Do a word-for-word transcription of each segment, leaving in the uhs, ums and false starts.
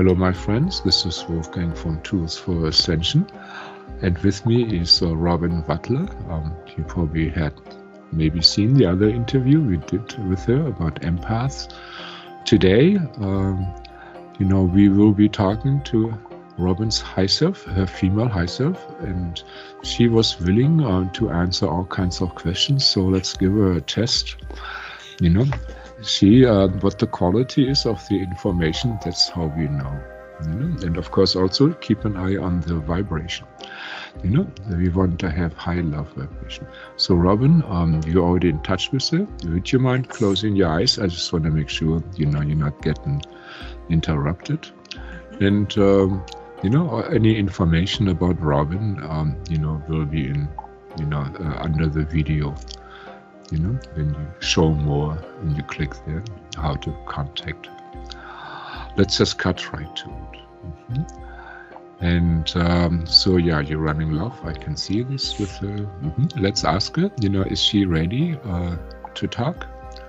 Hello, my friends. This is Wolfgang from Tools for Ascension, and with me is uh, Robin Butler. Um, you probably had maybe seen the other interview we did with her about empaths. Today, um, you know, we will be talking to Robin's high self, her female high self, and she was willing uh, to answer all kinds of questions. So let's give her a test. You know, see uh, what the quality is of the information. That's how we know. You know, and of course also keep an eye on the vibration. You know, we want to have high love vibration. So Robin, um, you're already in touch with her. Would you mind closing your eyes? I just want to make sure, you know, you're not getting interrupted. And, um, you know, any information about Robin, um, you know, will be in, you know, uh, under the video. You know, when you show more and you click there, how to contact her. Let's just cut right to it. Mm-hmm. And um, so, yeah, you're running love. I can see this with her. Mm-hmm. Let's ask her, you know, is she ready uh, to talk?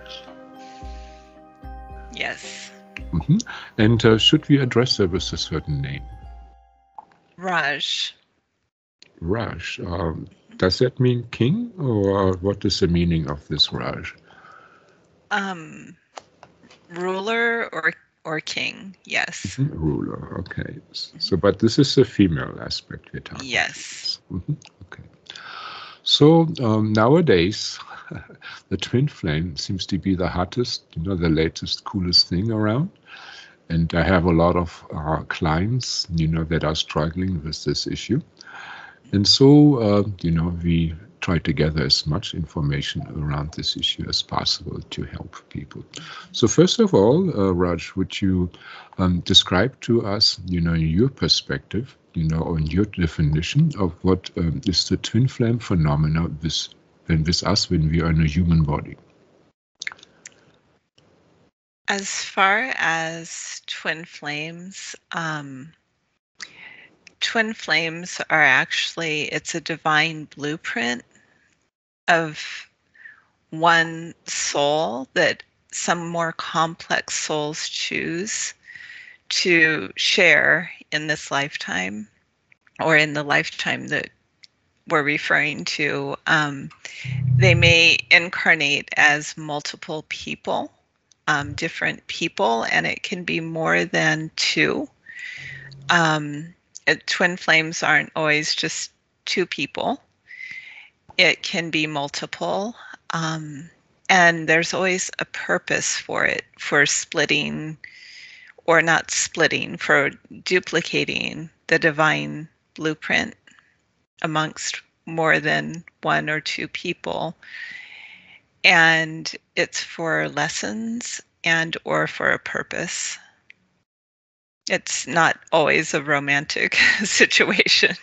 Yes. Mm-hmm. And uh, should we address her with a certain name? Raj. Raj. Um, does that mean king, or what is the meaning of this Raj? Um, ruler or or king, yes. Mm-hmm. Ruler, okay. So, but this is the female aspect we're talking about. Yes. Mm-hmm. Okay. So um, nowadays, the twin flame seems to be the hottest, you know, the latest, coolest thing around. And I have a lot of uh, clients, you know, that are struggling with this issue. And so, uh, you know, we try to gather as much information around this issue as possible to help people. So first of all, uh, Raj, would you um, describe to us, you know, your perspective, you know, on your definition of what um, is the twin flame phenomena with, when with us when we are in a human body? As far as twin flames, um, twin flames are actually, it's a divine blueprint of one soul that some more complex souls choose to share in this lifetime or in the lifetime that we're referring to. Um, they may incarnate as multiple people, um, different people, and it can be more than two. Um, it, twin flames aren't always just two people. It can be multiple. Um, and there's always a purpose for it, for splitting or not splitting, for duplicating the divine blueprint amongst more than one or two people. And it's for lessons and or for a purpose. It's not always a romantic situation.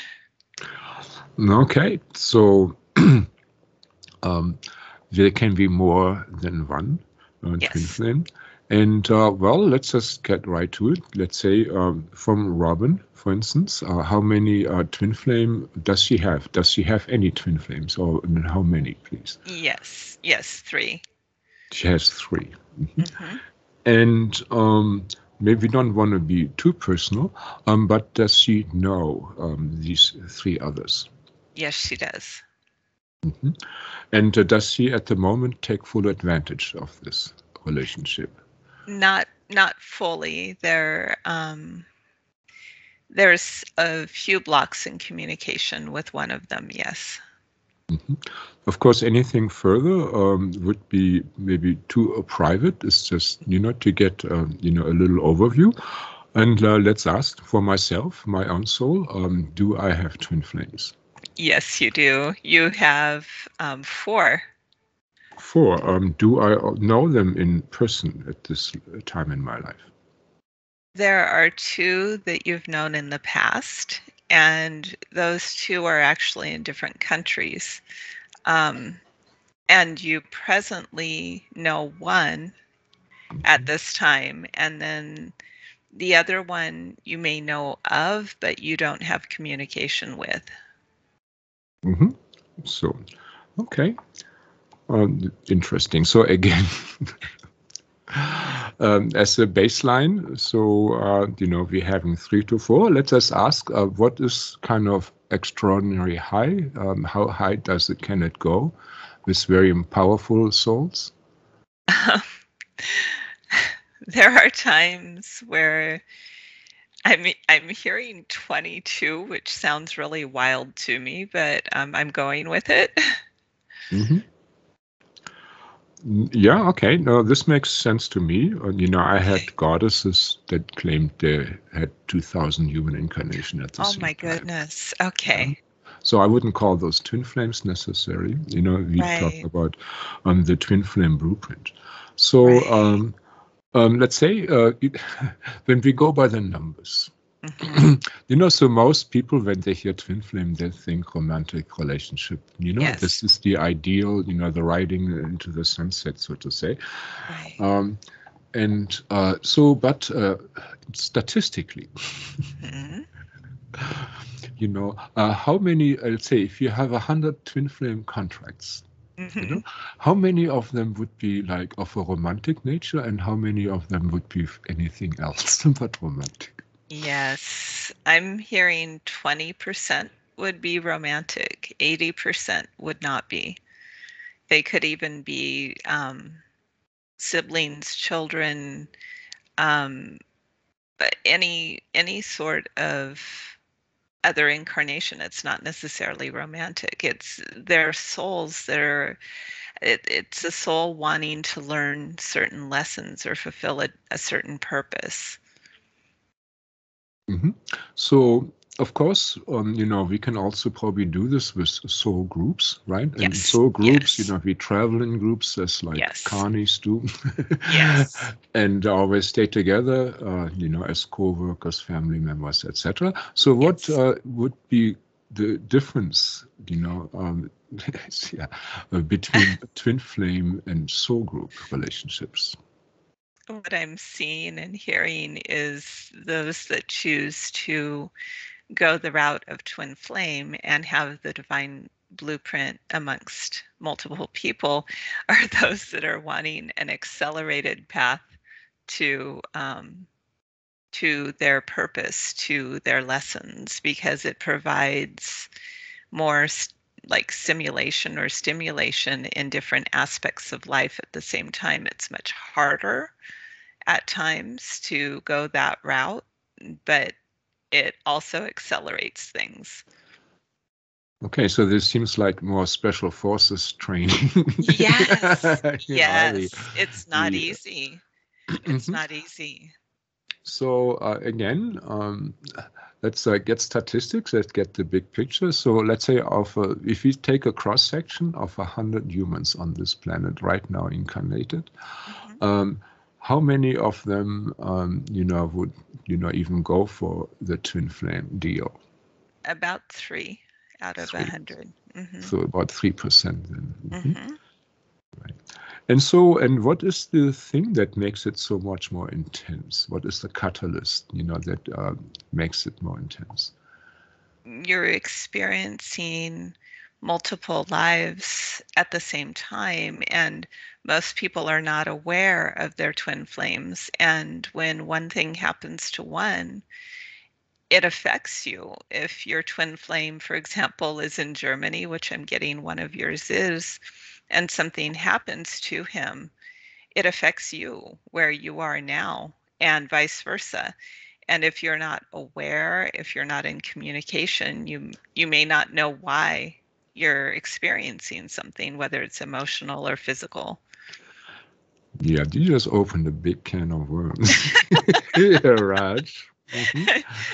Okay, so um, there can be more than one uh, Yes. twin flame. And uh, well, let's just get right to it. Let's say um, from Robin, for instance, uh, how many uh, twin flame does she have? Does she have any twin flames, or and how many, please? Yes, yes, three. She has three. Mm-hmm. Mm-hmm. And um, maybe we don't want to be too personal, um, but does she know um, these three others? Yes, she does. Mm-hmm. And uh, does she at the moment take full advantage of this relationship? Not not fully. There um there's a few blocks in communication with one of them, yes. Mm-hmm. Of course, anything further um, would be maybe too uh, private. It's just, you know, to get, um, you know, a little overview. And uh, let's ask for myself, my own soul, um, do I have twin flames? Yes, you do. You have um, four. Four. Um, do I know them in person at this time in my life? There are two that you've known in the past, and those two are actually in different countries. Um, and you presently know one at this time, and then the other one you may know of, but you don't have communication with. Mm-hmm. So, okay. Um, interesting. So again, um, as a baseline. So, uh, you know, we're having three to four. Let us ask, uh, what is kind of extraordinary high? Um, how high does it, can it go with very powerful souls? There are times where I'm I'm hearing twenty-two, which sounds really wild to me, but um, I'm going with it. Mm-hmm. Yeah, okay. No, this makes sense to me. Uh, you know, I had goddesses that claimed they had two thousand human incarnation at the Oh same my time. goodness. Yeah. Okay. So I wouldn't call those twin flames necessarily. You know, we talk Right. about um, the twin flame blueprint. So Right. um, um, let's say uh, it, when we go by the numbers, hmm you know, so most people, when they hear twin flame, they think romantic relationship. You know, Yes. this is the ideal, you know, the riding into the sunset, so to say. Right. Um, and uh, so, but uh, statistically, hmm you know, uh, how many, uh, let's say, if you have a hundred twin flame contracts, you know, hmm how many of them would be like of a romantic nature, and how many of them would be anything else but romantic? Yes. I'm hearing twenty percent would be romantic, eighty percent would not be. They could even be um, siblings, children, um, but any any sort of other incarnation. It's not necessarily romantic. It's their souls that are. It, it's a soul wanting to learn certain lessons or fulfill a, a certain purpose. hmm So, of course, um, you know, we can also probably do this with soul groups, right? And in Yes. soul groups, you Yes. know, we travel in groups as like Yes. carnies do, Yes. and always stay together, uh, you know, as co-workers, family members, et cetera. So, what Yes. uh, would be the difference, you know, um, yeah, uh, between twin flame and soul group relationships? What I'm seeing and hearing is those that choose to go the route of twin flame and have the divine blueprint amongst multiple people are those that are wanting an accelerated path to um, to their purpose, to their lessons, because it provides more s- like simulation or stimulation in different aspects of life at the same time. It's much harder at times to go that route, but it also accelerates things. Okay, so this seems like more special forces training Yes. in army. Yes. It's not The easy. It's Mhm. not easy. So uh, again, um, let's uh, get statistics. Let's get the big picture. So let's say, of uh, if we take a cross section of a hundred humans on this planet right now incarnated, Mhm. um, how many of them, um, you know, would you know even go for the twin flame deal? About three out of a Three. hundred. Mhm. So about three percent then. Mhm. Mhm. Right. And so, and what is the thing that makes it so much more intense? What is the catalyst, you know, that uh, makes it more intense? You're experiencing multiple lives at the same time, and most people are not aware of their twin flames. And when one thing happens to one, it affects you. If your twin flame, for example, is in Germany, which I'm getting one of yours is, and something happens to him, it affects you where you are now, and vice versa. And if you're not aware, if you're not in communication, you you may not know why you're experiencing something, whether it's emotional or physical. Yeah, you just opened a big can of worms. Yeah, Raj. Mhm.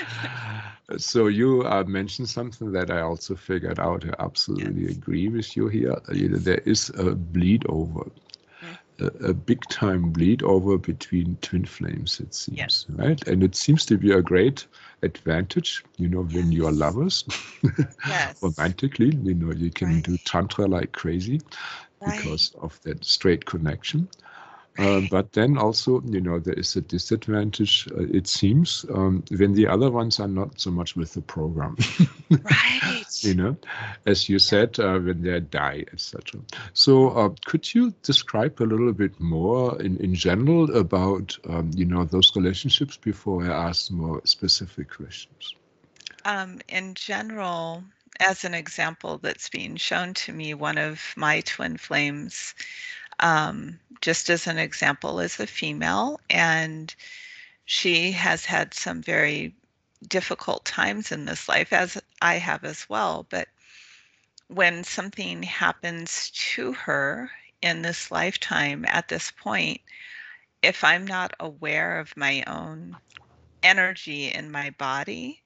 So you uh, mentioned something that I also figured out. I absolutely Yes. agree with you here. Uh, you know, Yes. there is a bleed over, Mm, a, a big time bleed over between twin flames, it yes. seems, right? And it seems to be a great advantage, you know, when you are Yes. lovers, Yes. romantically, you know, you can Right. do tantra like crazy Right. because of that straight connection. Uh, but then also, you know, there is a disadvantage, uh, it seems, um, when the other ones are not so much with the program. Right. You know, as you said, uh, when they die, et cetera. So uh, could you describe a little bit more in, in general about, um, you know, those relationships before I ask more specific questions? Um, in general, as an example that's being shown to me, one of my twin flames, um, just as an example, is a female, and she has had some very difficult times in this life, as I have as well. But when something happens to her in this lifetime at this point, if I'm not aware of my own energy in my body,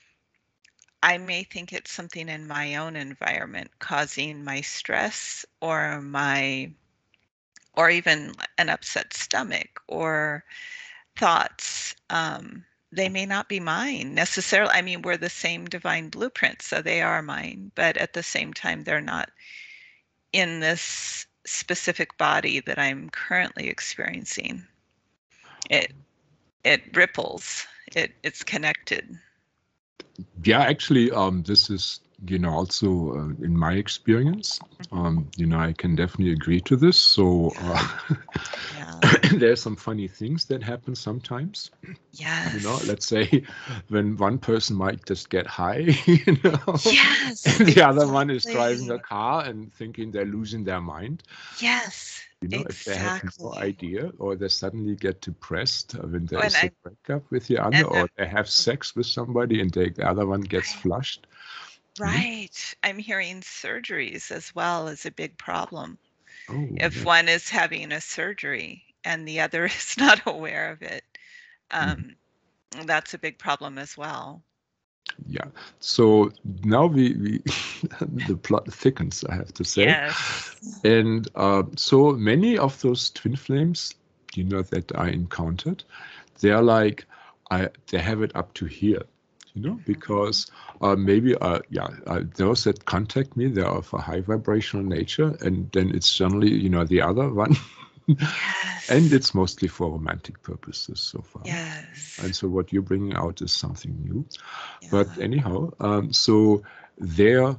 I may think it's something in my own environment causing my stress or my or even an upset stomach or thoughts. Um, they may not be mine necessarily. I mean, we're the same divine blueprint, so they are mine, but at the same time, they're not in this specific body that I'm currently experiencing. It it ripples. It it's connected. Yeah, actually, um, this is, you know, also uh, in my experience, um, you know, I can definitely agree to this. So uh, Yeah. there's some funny things that happen sometimes. Yes. You know, let's say when one person might just get high, you know, Yes. and the Exactly. other one is driving a car and thinking they're losing their mind. Yes. You know, if they have no Exactly. idea, or they suddenly get depressed uh, when there When is a I breakup with the other, and or I'm they have sex with somebody and they, the other one gets right. flushed. You know? Right. I'm hearing surgeries as well as a big problem. Oh, If yeah. one is having a surgery and the other is not aware of it, Mhm. um, that's a big problem as well. Yeah. So now we, we the plot thickens, I have to say. Yes. And uh, so many of those twin flames, you know, that I encountered, they are like, I they have it up to here, you know, Mhm. because uh, maybe uh, yeah, uh, those that contact me, they are of a high vibrational nature, and then it's generally, you know, the other one. And Yes. it's mostly for romantic purposes so far. Yes. And so what you're bringing out is something new. But Yeah. anyhow, um, so their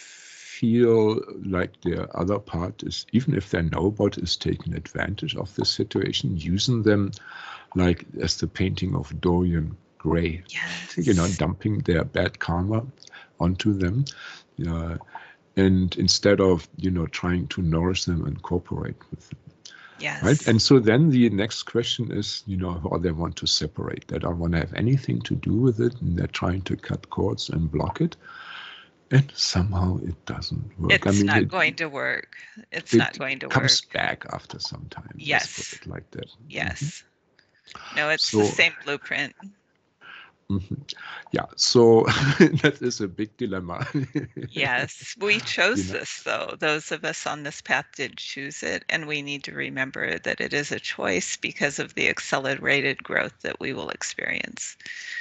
feel like the other part is, even if they know about, is taking advantage of the situation, using them like as the painting of Dorian Gray, you know, Yes. dumping their bad karma onto them. Uh, and instead of, you know, trying to nourish them and cooperate with them. Right. Yes. And so then the next question is, you know, how they want to separate. They don't want to have anything to do with it, and they're trying to cut cords and block it. And somehow it doesn't work. I It's mean, not it going to work. It's not it going to comes work. back after some time. Let's put Yes. it like that. Mhm. Yes. No, it's the So, same blueprint. mhm. Yeah. So that is a big dilemma. Yes, we You chose know. this though. Those of us on this path did choose it, and we need to remember that it is a choice because of the accelerated growth that we will experience.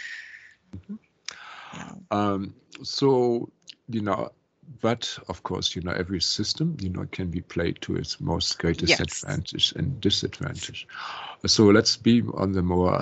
Mhm. Yeah. Um, so, you know, but of course, you know, every system, you know, can be played to its most greatest Yes. advantage and disadvantage. So let's be on the more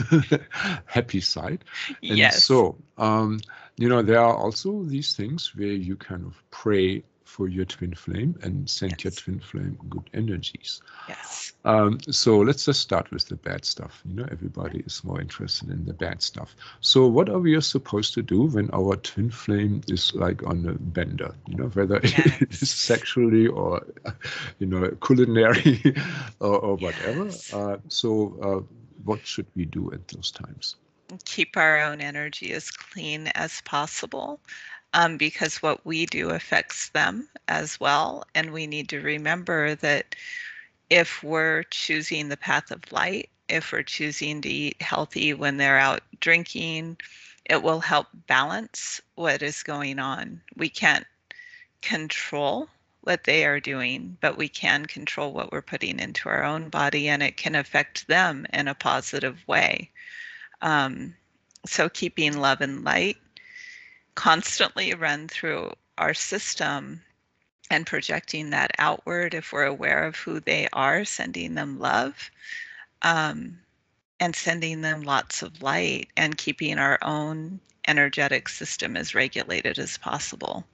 happy side. And Yes. so, um, you know, there are also these things where you kind of pray for your twin flame and send your Yes. twin flame good energies. Yes. Um, so let's just start with the bad stuff. You know, everybody is more interested in the bad stuff. So what are we supposed to do when our twin flame is like on a bender? You know, whether it is Yes. sexually or, you know, culinary or, or whatever. Yes. Uh, so uh, what should we do at those times? Keep our own energy as clean as possible, um, because what we do affects them as well. And we need to remember that if we're choosing the path of light, if we're choosing to eat healthy when they're out drinking, it will help balance what is going on. We can't control what they are doing, but we can control what we're putting into our own body, and it can affect them in a positive way. Um, so, keeping love and light constantly run through our system and projecting that outward if we're aware of who they are, sending them love, um, and sending them lots of light, and keeping our own energetic system as regulated as possible.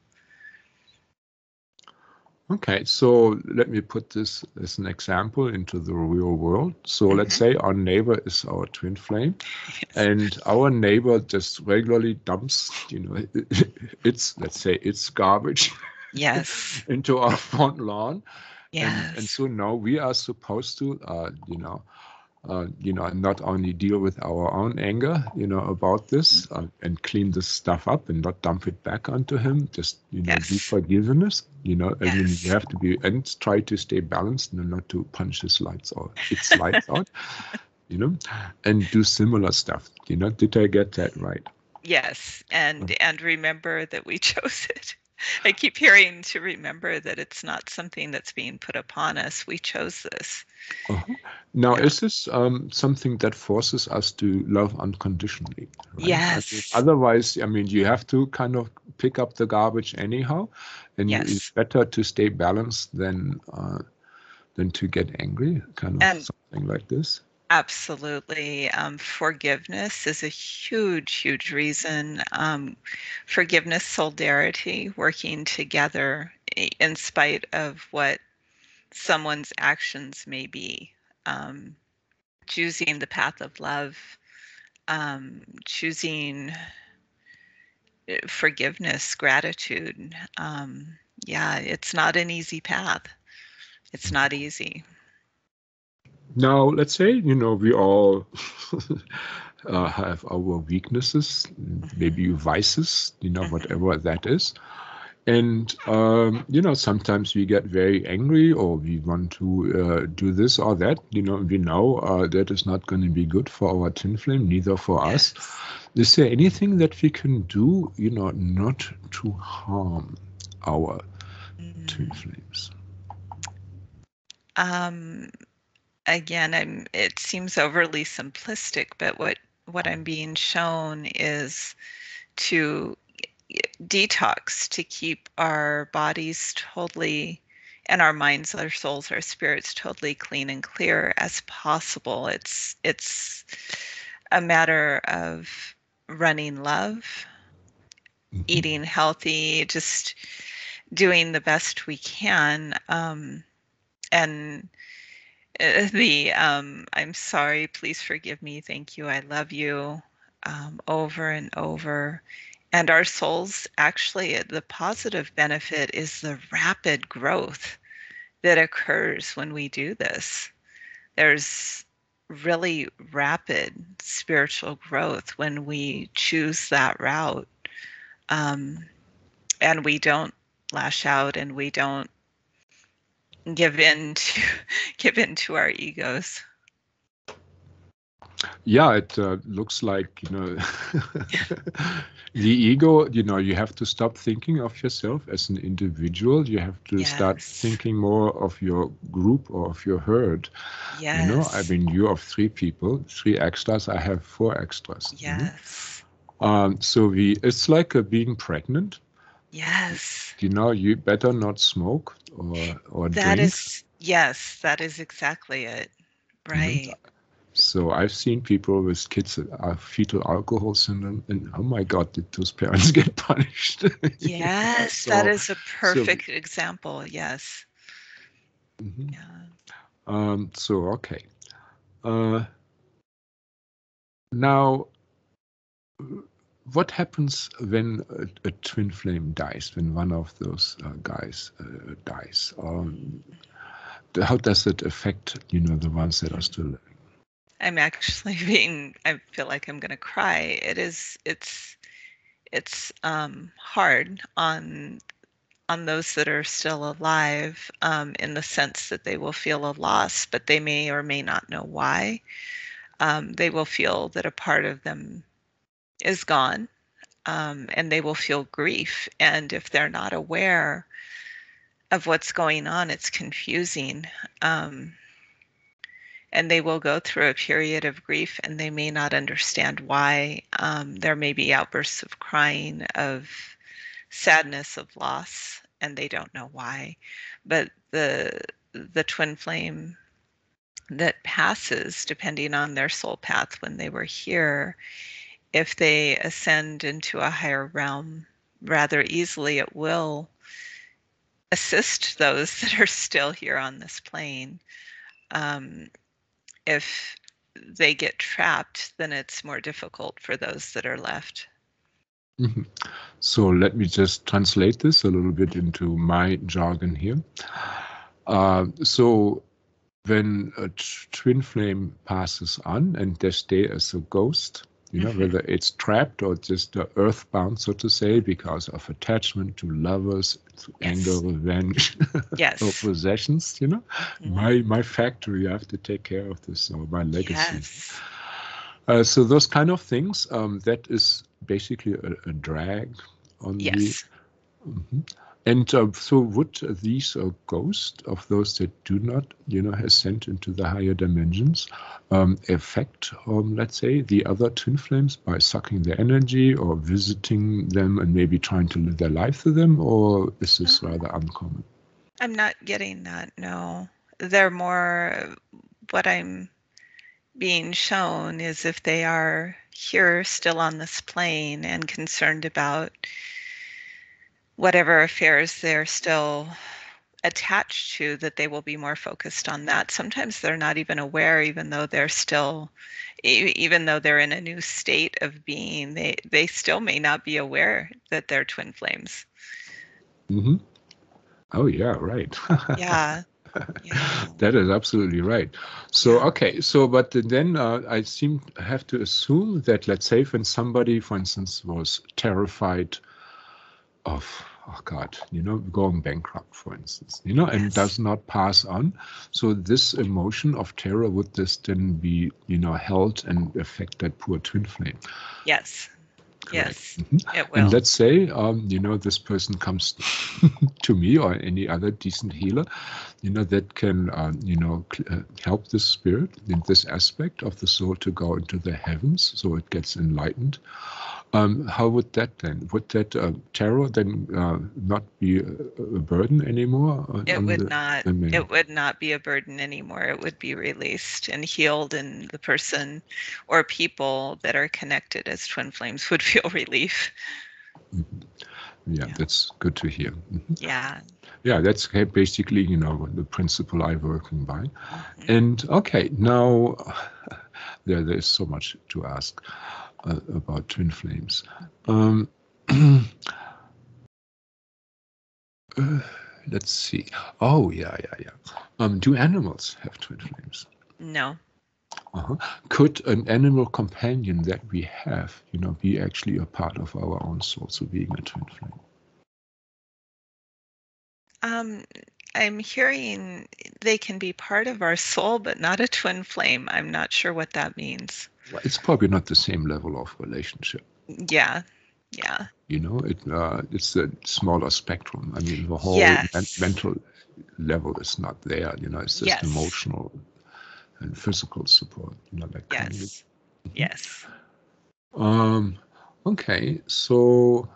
Okay, so let me put this as an example into the real world. So let's Mm-hmm. say our neighbor is our twin flame, Yes. and our neighbor just regularly dumps, you know, it's, let's say, it's garbage Yes. into our front lawn. And, and Yes. so now we are supposed to, uh, you know, uh, you know, not only deal with our own anger, you know, about this uh, and clean this stuff up and not dump it back onto him. Just, you know, be Yes. forgiveness. You know, I mean, you Yes. have to be and try to stay balanced and not to punch his lights out, its lights out, you know, and do similar stuff. You know, did I get that right? Yes. And and remember that we chose it. I keep hearing to remember that it's not something that's being put upon us. We chose this. Uh-huh. Now, Yeah. is this um, something that forces us to love unconditionally, right? I mean, Yes. otherwise, I mean, you have to kind of pick up the garbage anyhow, and you, it's Yes. better to stay balanced than uh, than to get angry, kind of And something like this. absolutely. Um, forgiveness is a huge, huge reason. Um, forgiveness, solidarity, working together i- in spite of what someone's actions may be. Um, choosing the path of love, um, choosing uh, forgiveness, gratitude. Um, yeah, it's not an easy path. It's not easy. Now, let's say, you know, we all uh, have our weaknesses, Mhm. maybe vices, you know, Mhm. whatever that is. And, um, you know, sometimes we get very angry or we want to uh, do this or that. You know, we know uh, that is not going to be good for our twin flame, neither for us. Yes. Is there anything that we can do, you know, not to harm our twin Mm. flames? Um, again, I'm, it seems overly simplistic, but what, what I'm being shown is to detox, to keep our bodies totally, and our minds, our souls, our spirits totally clean and clear as possible. It's it's a matter of running love, Mhm. eating healthy, just doing the best we can. Um, and uh, the um, I'm sorry, please forgive me, thank you, I love you, um, over and over. And our souls, actually, the positive benefit is the rapid growth that occurs when we do this. There's really rapid spiritual growth when we choose that route. Um, and we don't lash out, and we don't give in to give in to our egos. Yeah, it uh, looks like, you know, the ego, you know, you have to stop thinking of yourself as an individual. You have to start Yes. thinking more of your group or of your herd. You know, I Yes. mean, you have three people, three extras. I have four extras. You know, Yes. um, so we it's like uh, being pregnant. Yes. You know, you better not smoke or or That drink. is, yes, that is exactly it. You know, Right. so I've seen people with kids that are fetal alcohol syndrome, and oh my God, did those parents get punished? You know, Yes, that so, is a so, perfect example. Yes. mhm. Yeah. um, so okay. Uh, now, what happens when a, a twin flame dies? When one of those uh, guys uh, dies? Um, how does it affect, you know, the ones that are still living? I'm actually being, I feel like I'm going to cry. It is, it's, it's um, hard on on those that are still alive, um, in the sense that they will feel a loss, but they may or may not know why. Um, they will feel that a part of them is gone, um, and they will feel grief. And if they're not aware of what's going on, it's confusing. Um, and they will go through a period of grief, and they may not understand why. Um, there may be outbursts of crying, of sadness, of loss. and they don't know why. But the the twin flame that passes, depending on their soul path when they were here, if they ascend into a higher realm rather easily, it will assist those that are still here on this plane. Um, if they get trapped, then it's more difficult for those that are left. Mm-hmm. So let me just translate this a little bit into my jargon here. Uh, so when a t- twin flame passes on and they stay as a ghost, you know, mm-hmm. whether it's trapped or just uh, earthbound, so to say, because of attachment to lovers, to yes. anger, revenge, yes. or possessions, you know, mm-hmm. my my factory, I have to take care of this, or my legacy. Yes. Uh, so those kind of things, um, that is basically a, a drag on yes. the... Mm-hmm. And uh, so would these uh, ghosts of those that do not, you know, ascend into the higher dimensions um, affect, um, let's say, the other twin flames by sucking their energy or visiting them and maybe trying to live their life through them? Or is this uh, rather uncommon? I'm not getting that, no. They're more, what I'm being shown is if they are here still on this plane and concerned about whatever affairs they're still attached to, that they will be more focused on that. Sometimes they're not even aware, even though they're still, even though they're in a new state of being, they, they still may not be aware that they're twin flames. Mm-hmm. Oh, yeah, right. Yeah. Yeah. That is absolutely right. So, yeah. Okay, so, but then uh, I seem to have to assume that, let's say, when somebody, for instance, was terrified of, oh God, you know, going bankrupt, for instance, you know, yes. and does not pass on. So this emotion of terror would this then be, you know, held and affect that poor twin flame? Yes. Correct. Yes, mm-hmm. It will. And let's say, um, you know, this person comes to me or any other decent healer, you know, that can, um, you know, cl- uh, help the spirit in this aspect of the soul to go into the heavens, so it gets enlightened. Um, how would that then? Would that uh, terror then uh, not be a, a burden anymore? On, it on would the, not. I mean, it would not be a burden anymore. It would be released and healed, and the person or people that are connected as twin flames would feel relief. Mm-hmm. Yeah, yeah, that's good to hear. Mm-hmm. Yeah. Yeah, that's basically, you know, the principle I'm working by. Mm-hmm. And okay, now there there's so much to ask uh, about twin flames. Um, uh, let's see. Oh, yeah, yeah, yeah. Um, do animals have twin flames? No. Uh-huh. Could an animal companion that we have, you know, be actually a part of our own soul, so being a twin flame? Um, I'm hearing they can be part of our soul, but not a twin flame. I'm not sure what that means. Well, it's probably not the same level of relationship. Yeah, yeah. You know, it uh, it's a smaller spectrum. I mean, the whole yes. men- mental level is not there. You know, it's just yes. emotional and physical support. You know, like yes, mm-hmm. yes. Um. Okay, so.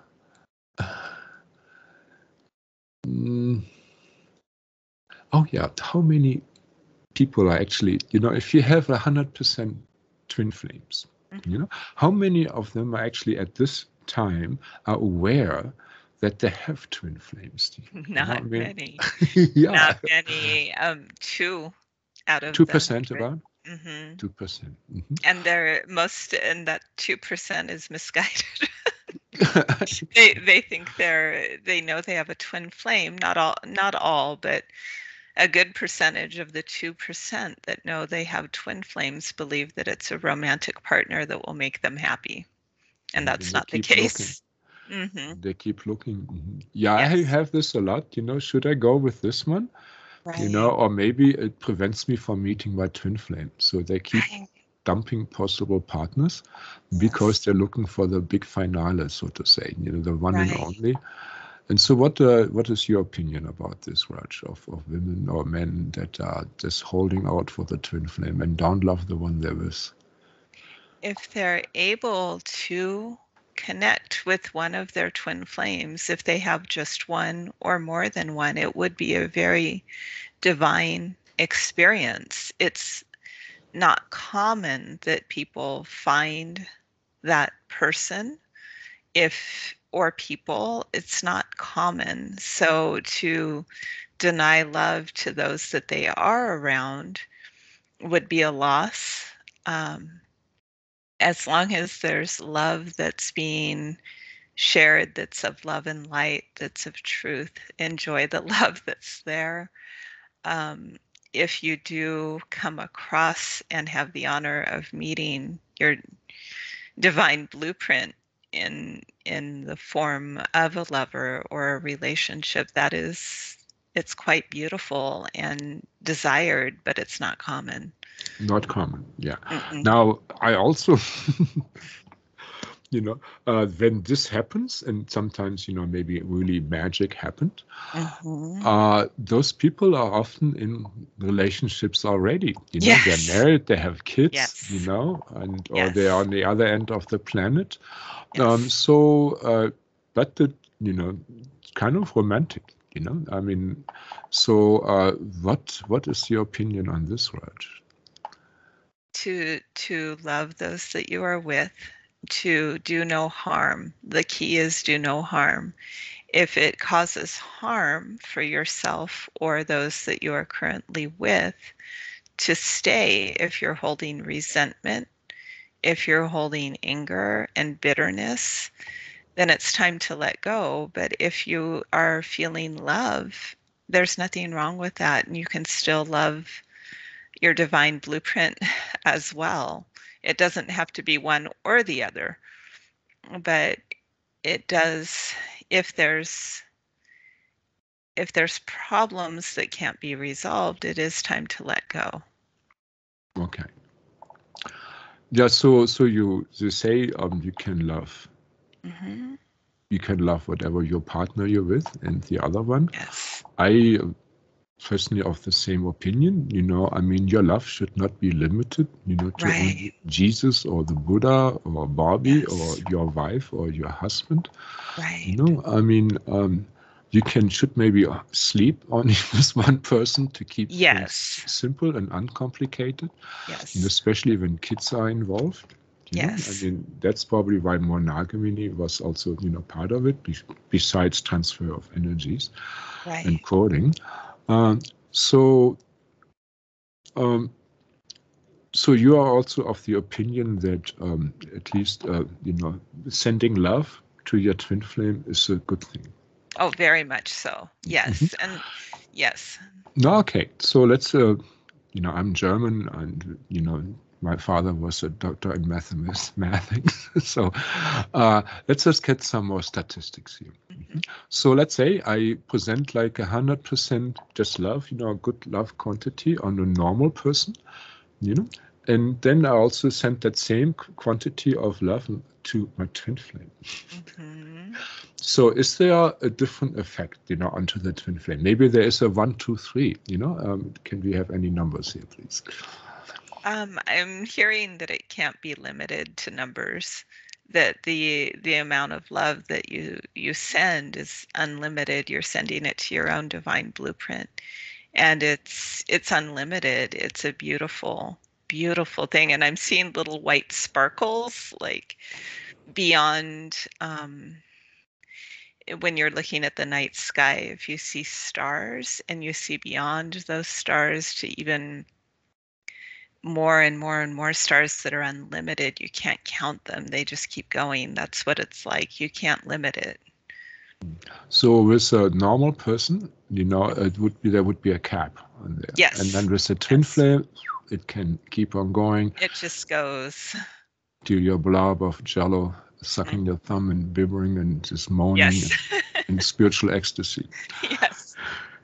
Mm, oh yeah, how many people are actually, you know, if you have a hundred percent twin flames, mm-hmm. you know, how many of them are actually at this time are aware that they have twin flames? Not you know I mean? many. yeah. Not many. Um, two out of two percent about. Mm-hmm. Two percent. Mm-hmm. And they're most, and that two percent is misguided. they they think they're they know they have a twin flame. Not all, not all, but a good percentage of the two percent that know they have twin flames believe that it's a romantic partner that will make them happy, and, and that's not the case. Mm-hmm. They keep looking. Mm-hmm. Yeah, yes. I have this a lot. You know, should I go with this one? Right. You know, or maybe it prevents me from meeting my twin flame. So they keep right. dumping possible partners yes. because they're looking for the big finale, so to say. You know, the one right. and only. And so, what uh, what is your opinion about this, Raj, of, of women or men that are just holding out for the twin flame and don't love the one they're with? If they're able to connect with one of their twin flames, if they have just one or more than one, it would be a very divine experience. It's not common that people find that person, if or people, it's not common. So to deny love to those that they are around would be a loss. Um, as long as there's love that's being shared, that's of love and light, that's of truth, enjoy the love that's there. Um, if you do come across and have the honor of meeting your divine blueprint in in the form of a lover or a relationship, that is, it's quite beautiful and desired, but it's not common. Not common, yeah. Mm-mm. Now, I also, you know, uh, when this happens, and sometimes, you know, maybe really magic happened, Mm-hmm. uh, those people are often in relationships already. You know, Yes. they're married, they have kids, Yes. you know, and or Yes. they're on the other end of the planet. Yes. Um, so, uh, but the, you know, kind of romantic. You know, I mean, so uh, what what is your opinion on this, Raj? To to love those that you are with, to do no harm. The key is do no harm. If it causes harm for yourself or those that you are currently with, to stay. If you're holding resentment, if you're holding anger and bitterness, then it's time to let go. But if you are feeling love, there's nothing wrong with that. And you can still love your divine blueprint as well. It doesn't have to be one or the other, but it does, if there's if there's problems that can't be resolved, it is time to let go. Okay. Yeah, so so you you say um you can love. Mm-hmm. You can love whatever your partner you're with, and the other one. Yes. I personally of the same opinion. You know, I mean, your love should not be limited, you know, to Right. only Jesus or the Buddha or Barbie Yes. or your wife or your husband. Right. You know, I mean, um, you can should maybe sleep only with one person to keep Yes. things simple and uncomplicated. Yes. You know, especially when kids are involved. You know, Yes. I mean, that's probably why monogamy was also, you know, part of it, be besides transfer of energies Right. and coding. Um, so, um, so you are also of the opinion that um, at least, uh, you know, sending love to your twin flame is a good thing. Oh, very much so. Yes. Mhm. And yes. No, okay. So let's, uh, you know, I'm German, and you know, my father was a doctor in mathematics. So uh, let's just get some more statistics here. Mm-hmm. So let's say I present like a hundred percent just love, you know, a good love quantity on a normal person, you know, and then I also send that same quantity of love to my twin flame. Mm-hmm. So is there a different effect, you know, onto the twin flame? Maybe there is a one, two, three, you know, um, can we have any numbers here, please? Um, I'm hearing that it can't be limited to numbers, that the the amount of love that you you send is unlimited. You're sending it to your own divine blueprint, and it's it's unlimited. It's a beautiful, beautiful thing. And I'm seeing little white sparkles like beyond, um, when you're looking at the night sky, if you see stars and you see beyond those stars to even more and more and more stars that are unlimited, you can't count them. They just keep going. That's what it's like. You can't limit it. So with a normal person, you know, it would be there would be a cap on there. Yes. And then with a twin Yes. flame, it can keep on going. It just goes. To your blob of jello, sucking Mm. your thumb and bibbering and just moaning Yes. in, in spiritual ecstasy. Yes.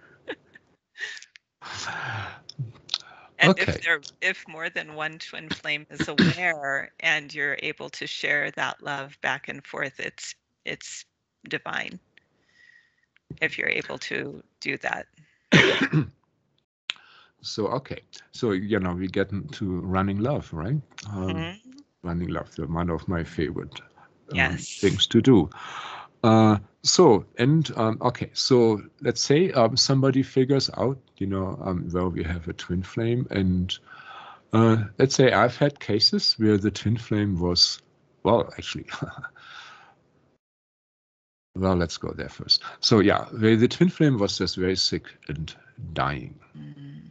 And Okay. if there, if more than one twin flame is aware and you're able to share that love back and forth, it's it's divine. If you're able to do that. So, okay. So, you know, we get into running love, right? Um, Mm-hmm. running love, the one of my favorite um, Yes. things to do. Uh, so, and um, okay, so let's say um, somebody figures out, you know, um, well, we have a twin flame, and uh, let's say I've had cases where the twin flame was, well, actually, well, let's go there first. So yeah, where the twin flame was just very sick and dying. Mm.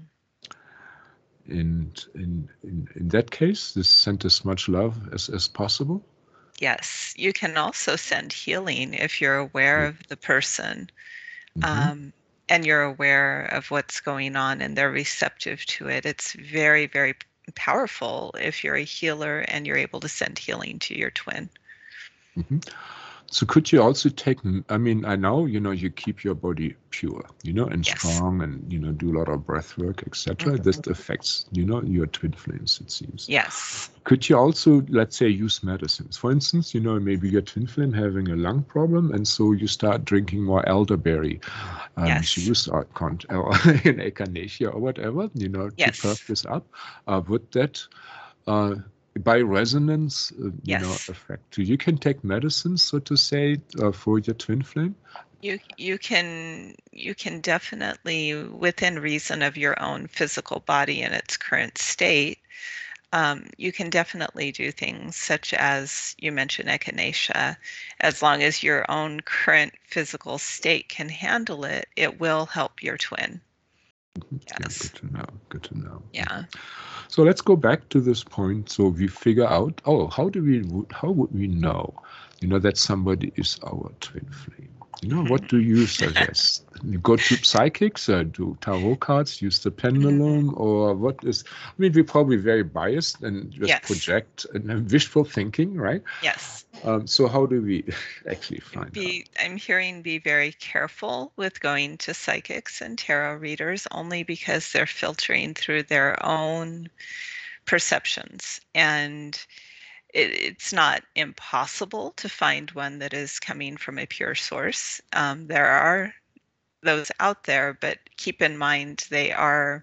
And in, in, in that case, this sent as much love as, as possible. Yes, you can also send healing if you're aware Yeah. of the person, Mhm. um, and you're aware of what's going on and they're receptive to it. It's very, very powerful if you're a healer and you're able to send healing to your twin. Mhm. So could you also take, I mean, I know, you know, you keep your body pure, you know, and Yes. strong and, you know, do a lot of breath work, et cetera. Mhm. This affects, you know, your twin flames, it seems. Yes. Could you also, let's say, use medicines? For instance, you know, maybe your twin flame having a lung problem, and so you start drinking more elderberry um, Yes. juice or, con- or in echinacea or whatever, you know, to Yes. perk this up. Uh, would that, uh, by resonance, uh, you know, Yes. affect you? You can take medicines, so to say, uh, for your twin flame. You you can you can definitely, within reason of your own physical body in its current state, um, you can definitely do things such as you mentioned echinacea. As long as your own current physical state can handle it, it will help your twin. Yeah, Yes. good to know. Good to know. Yeah. So let's go back to this point. So we figure out, oh, how do we, how would we know, you know, that somebody is our twin flame? You know, what do you suggest? You go to psychics, uh, do tarot cards, use the pendulum, or what is? I mean, we're probably very biased and just Yes. project and have wishful thinking, right? Yes. Um, so how do we actually find out? Be I'm hearing be very careful with going to psychics and tarot readers, only because they're filtering through their own perceptions, and it, it's not impossible to find one that is coming from a pure source. Um, there are those out there, but keep in mind they are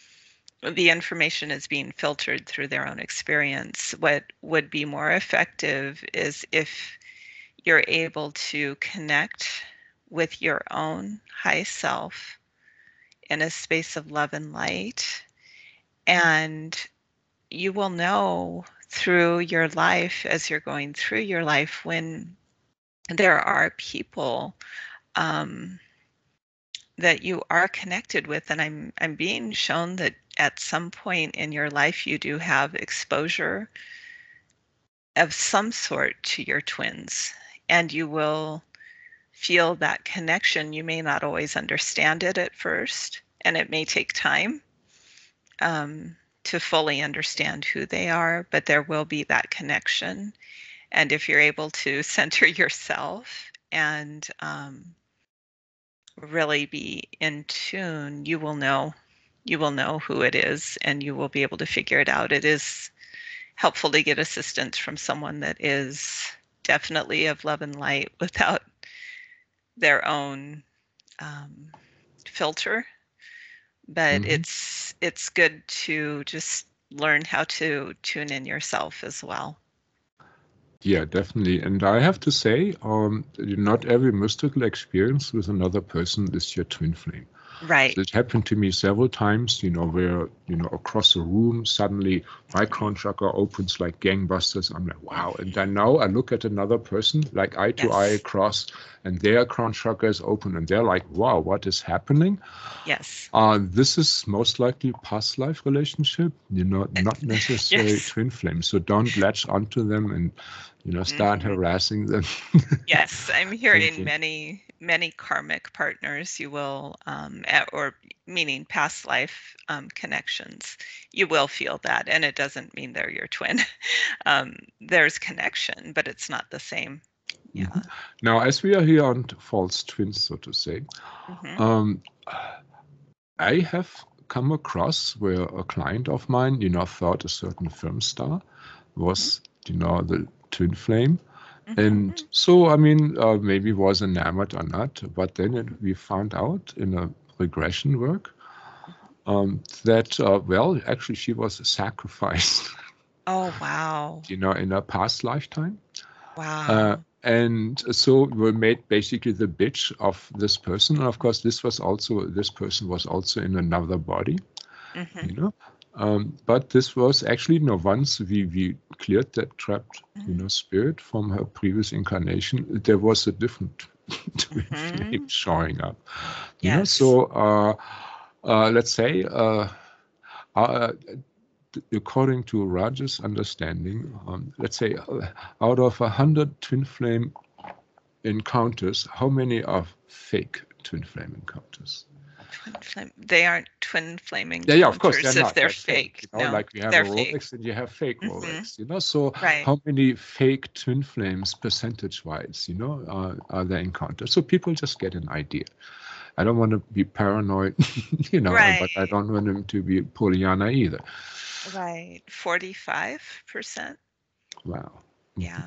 the information is being filtered through their own experience. What would be more effective is if you're able to connect with your own high self in a space of love and light, and you will know through your life, as you're going through your life, when there are people um, that you are connected with. And I'm I'm being shown that at some point in your life you do have exposure of some sort to your twins, and you will feel that connection. You may not always understand it at first, and it may take time um, to fully understand who they are, but there will be that connection. And if you're able to center yourself and um, really be in tune, you will know you will know who it is, and you will be able to figure it out. It is helpful to get assistance from someone that is definitely of love and light without their own um, filter, but Mhm. it's it's good to just learn how to tune in yourself as well. Yeah, definitely. And I have to say, um, not every mystical experience with another person is your twin flame. Right. So it happened to me several times, you know, where, you know, across the room, suddenly my crown chakra opens like gangbusters. I'm like, wow. And then now I look at another person, like eye to Yes. eye across, and their crown chakra is open, and they're like, wow, what is happening? Yes. Uh, this is most likely past life relationship, you know, not necessarily Yes. twin flame. So don't latch onto them and, you know, start Mhm. harassing them. Yes, I'm hearing Thinking, many many karmic partners you will um at, or meaning past life um connections. You will feel that, and it doesn't mean they're your twin. um there's connection, but it's not the same. Yeah. mhm. Now, as we are here on false twins, so to say, Hmm. um, I have come across where a client of mine, you know, thought a certain film star was, you know, the twin flame. And Hmm. so, I mean, uh, maybe was enamored or not, but then it, we found out in a regression work um, that, uh, well, actually she was sacrificed, Oh, wow. you know, in a past lifetime. Wow. And so we made basically the bitch of this person. And of course, this was also, this person was also in another body, Mm-hmm. you know. Um, but this was actually, you know, once we, we cleared that trapped, you know, spirit from her previous incarnation, there was a different twin Mm-hmm. flame showing up, you Yes. know. So uh, uh, let's say, uh, uh, according to Raj's understanding, um, let's say uh, out of a hundred twin flame encounters, how many are fake twin flame encounters? Twin flame. They aren't twin flame Yeah, yeah, of course encounters they're if not. they're They're fake. fake. You know, No, like we have a they're fake. Rolex and you have fake Mm-hmm. Rolex. You know, so Right. how many fake twin flames, percentage-wise, you know, are, are there encountered? So people just get an idea. I don't want to be paranoid, you know, Right. but I don't want them to be Pollyanna either. Right. Forty-five percent. Wow. Yeah.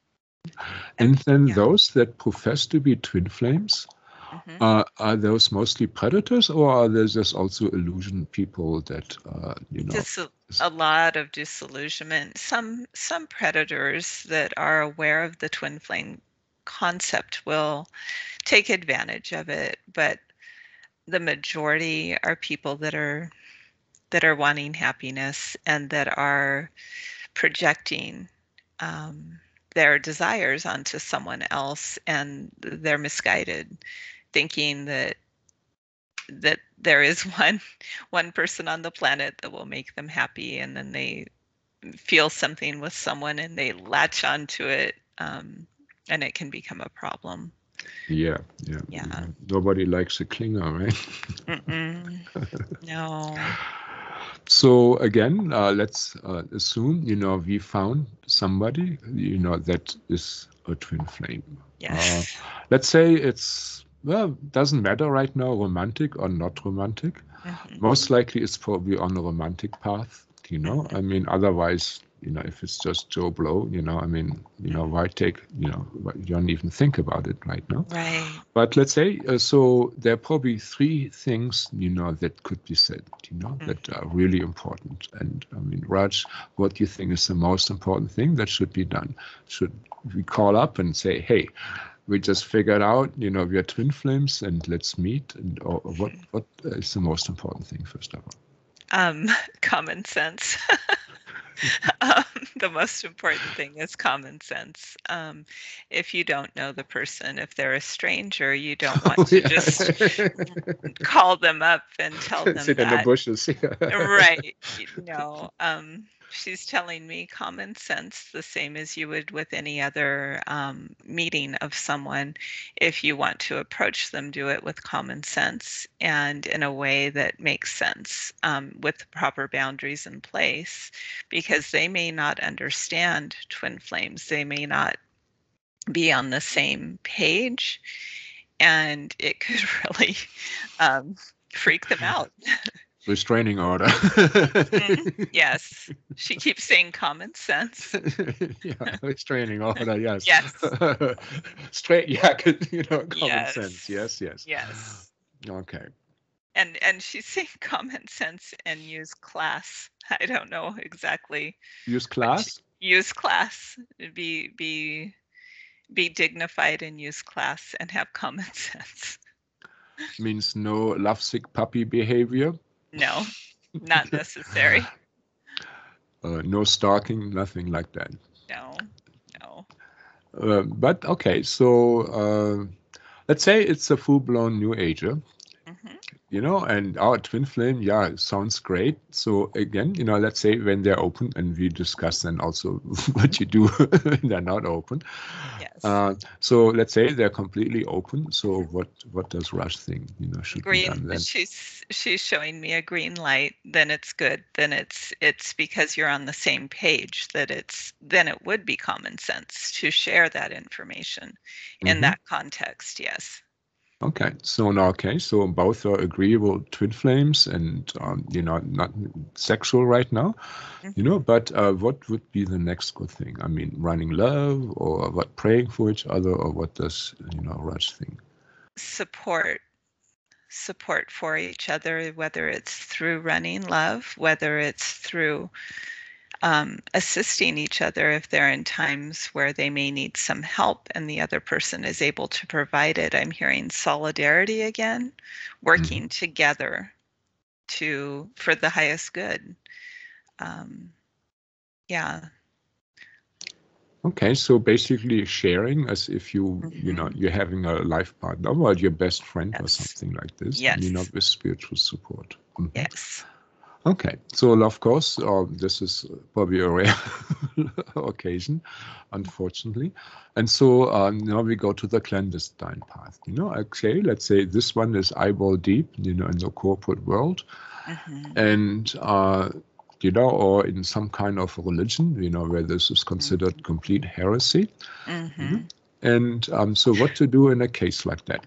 And then yeah. those that profess to be twin flames, Mm-hmm. uh, are those mostly predators, or are there just also illusion people that, uh, you know? Just a, a lot of disillusionment. Some some predators that are aware of the twin flame concept will take advantage of it, but the majority are people that are that are wanting happiness and that are projecting um, their desires onto someone else, and they're misguided, thinking that that there is one one person on the planet that will make them happy, and then they feel something with someone and they latch onto it, um, and it can become a problem. Yeah, yeah. Yeah. yeah. Nobody likes a clinger, right? Mm-mm. No. So again, uh, let's uh, assume, you know, we found somebody, you know, that is a twin flame. Uh, Yes. let's say it's, well, doesn't matter right now, romantic or not romantic. Mm-hmm. Most likely it's probably on a romantic path, you know. Mm-hmm. I mean, otherwise, you know, if it's just Joe Blow, you know, I mean, you know, why take, you know, you don't even think about it right now. Right. But let's say, uh, so there are probably three things, you know, that could be said, you know, Mm-hmm. that are really important. And I mean, Raj, what do you think is the most important thing that should be done? Should we call up and say, hey, we just figured out, you know, we are twin flames and let's meet? And or what, what is the most important thing, first of all? Um, common sense. um, the most important thing is common sense. Um, if you don't know the person, if they're a stranger, you don't want to just call them up and tell them Sit in the that. bushes. Right. No. Um, she's telling me common sense, the same as you would with any other um, meeting of someone. If you want to approach them, do it with common sense and in a way that makes sense, um, with the proper boundaries in place, because they may not understand twin flames. They may not be on the same page, and it could really um, freak them out. Restraining order. Mm, yes. She keeps saying common sense. Yeah, restraining order, yes. Yes. Straight, yeah, you know, common Yes. sense. Yes, yes. Yes. Okay. And and she's saying common sense and use class. I don't know exactly Use what she, class use class. Be be be dignified and use class and have common sense. means no lovesick puppy behavior. No, not necessary. Uh, no stalking, nothing like that. No, no. Uh, but okay, so uh, let's say it's a full-blown new ager. Mm-hmm. You know, and our twin flame, yeah, it sounds great. So again, you know, let's say when they're open, and we discuss then also what you do when they're not open. Yes. Uh, so let's say they're completely open. So what what does Rush think, you know, should be Green, done then? she's she's showing me a green light, then it's good. Then it's it's because you're on the same page that it's then it would be common sense to share that information in Mhm. that context. Yes. Okay, so in our case, so both are agreeable twin flames, and um, you know, not sexual right now, you know. Mhm. But uh, what would be the next good thing? I mean, running love, or what, praying for each other, or what does, you know, Rush think? Support support for each other, whether it's through running love, whether it's through um, assisting each other if they're in times where they may need some help and the other person is able to provide it. I'm hearing solidarity again, working Mhm. together to for the highest good. Um, yeah. Okay, so basically sharing as if you, you know, hmm you're having a life partner or your best friend or Yes. something like this, you know, Yes. with spiritual support. Mhm. Yes. Okay, so of course, uh, this is probably a rare occasion, unfortunately. And so uh, now we go to the clandestine path. You know, okay, let's say this one is eyeball deep, you know, in the corporate world. hmm And, uh, you know, or in some kind of religion, you know, where this is considered complete heresy. You know? hmm And um, so what to do in a case like that?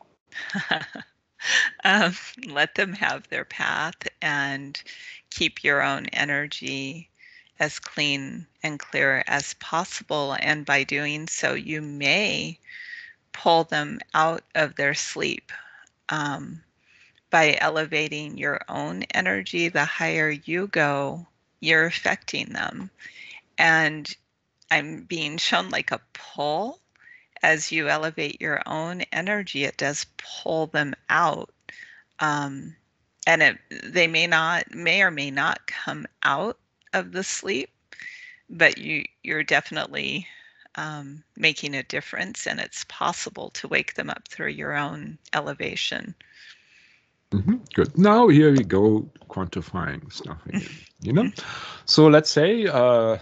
um, let them have their path and keep your own energy as clean and clear as possible. And by doing so, you may pull them out of their sleep. Um, by elevating your own energy, the higher you go, you're affecting them. And I'm being shown like a pull. As you elevate your own energy, it does pull them out. Um, and it, they may not, may or may not come out of the sleep, but you, you're definitely um, making a difference, and it's possible to wake them up through your own elevation. Mm-hmm. Good. Now here we go quantifying stuff again. You know, so let's say, uh,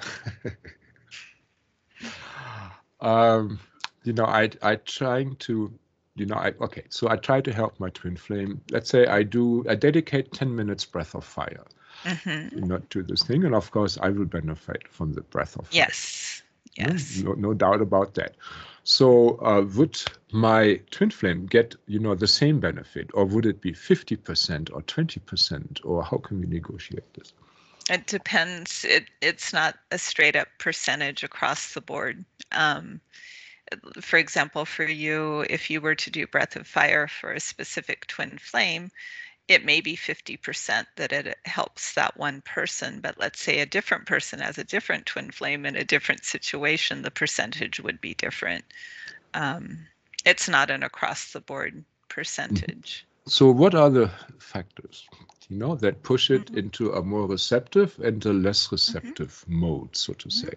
um, you know, I I trying to, you know, I okay. So I try to help my twin flame. Let's say I do I dedicate ten minutes breath of fire, hmm you know, to this thing, and of course I will benefit from the breath of fire. Yes. No, Yes. no, no doubt about that. So uh, would my twin flame get, you know, the same benefit, or would it be fifty percent or twenty percent, or how can we negotiate this? It depends. It it's not a straight up percentage across the board. Um, for example, for you, if you were to do breath of fire for a specific twin flame, it may be fifty percent that it helps that one person. But let's say a different person has a different twin flame in a different situation, the percentage would be different. Um, it's not an across the board Mhm. percentage. So what are the factors, you know, that push it Mhm, into a more receptive and a less mhm, receptive mode, so to mhm. say?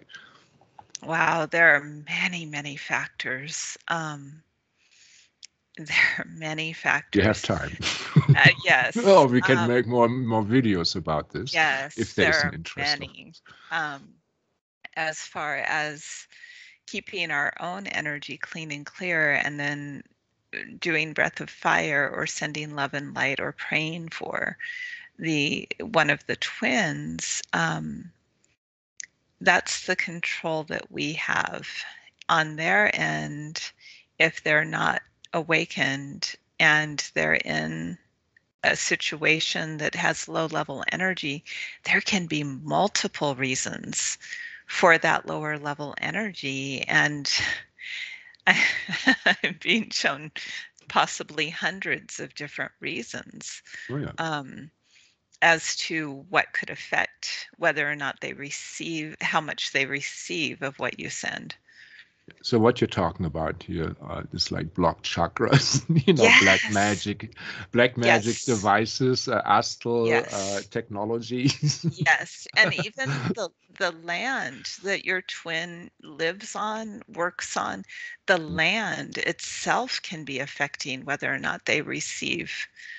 Wow, there are many, many factors. Um, there are many You have factors. time. Uh, yes, Oh, we can um, make more more videos about this if yes, there there is an are interest, of many. course. Um, as far as keeping our own energy clean and clear, and then uh, doing breath of fire or sending love and light or praying for the one of the twins, um, that's the control that we have on their end. If they're not awakened and they're in a situation that has low level energy, there can be multiple reasons for that lower level energy. And I, I'm being shown possibly hundreds of different reasons Oh yeah. um, as to what could affect whether or not they receive, how much they receive of what you send. So what you're talking about here uh, is like blocked chakras, you know, black Yes, magic, black magic yes, devices, uh, astral uh, yes. technologies. Yes, and even the the land that your twin lives on, works on, the land itself can be affecting whether or not they receive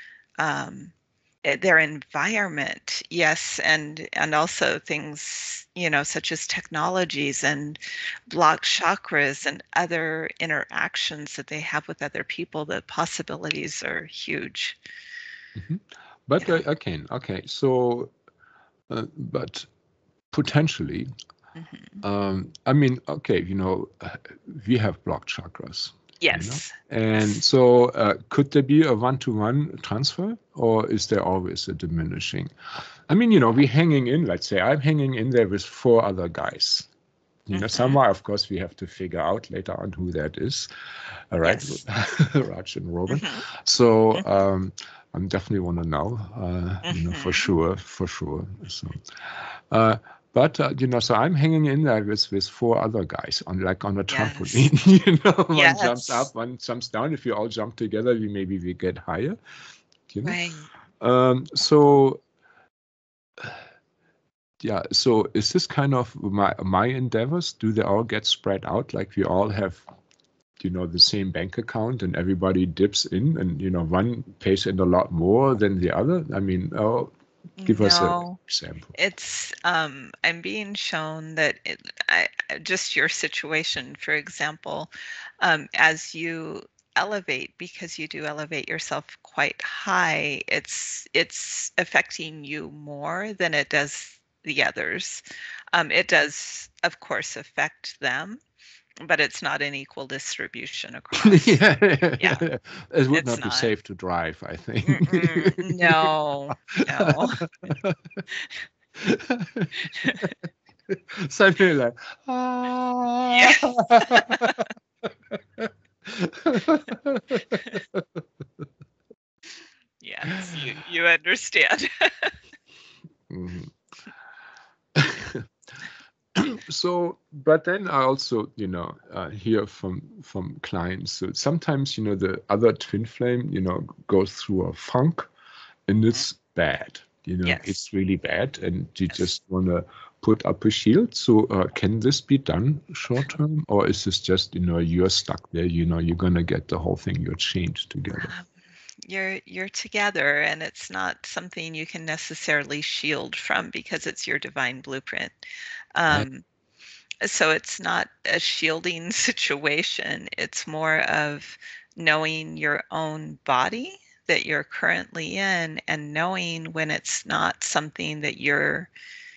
um, eh, their environment. Yes, and and also things, you know, such as technologies and blocked chakras and other interactions that they have with other people. The possibilities are huge. Mhm. But Yeah. uh, again, okay, so uh, but potentially, hmm um, I mean, okay, you know, uh, we have blocked chakras, you know, Yes. and Yes. so uh, could there be a one-to-one transfer, or is there always a diminishing? I mean, you know, we're hanging in. Let's say I'm hanging in there with four other guys. You know, hmm somewhere, of course, we have to figure out later on who that is. All right, Yes. Raj and Robin. Mhm, So mhm, um, I definitely want to know, uh, you know, for mhm, sure, for sure. So, uh, But uh, you know, so I'm hanging in there with with four other guys on like on a Yes. trampoline. You know, one jumps Yes. up, one jumps down. If you all jump together, we maybe we get higher. You know, Right. um, so yeah. So is this kind of my my endeavors? Do they all get spread out? Like we all have, you know, the same bank account and everybody dips in, and you know, one pays in a lot more than the other. I mean, oh, give us an No, example. it's um, I'm being shown that it, I, just your situation, for example, um, as you elevate, because you do elevate yourself quite high, it's it's affecting you more than it does the others. Um, it does, of course, affect them, but it's not an equal distribution across. Yeah, Yeah, it would it's not be not. safe to drive, I think. Mm-mm, no, no. Something like, Yeah. ah. Yes, you you understand. Mhm. So, but then I also, you know, uh, hear from from clients. So sometimes, you know, the other twin flame, you know, goes through a funk, and Mhm. it's bad. You know, Yes, it's really bad, and you yes. just want to put up a shield. So, uh, can this be done short term, or is this just, you know, you're stuck there? You know, you're gonna get the whole thing, you're chained together. Um, you're you're together, and it's not something you can necessarily shield from because it's your divine blueprint. Right. Um, so it's not a shielding situation. It's more of knowing your own body that you're currently in and knowing when it's not something that you're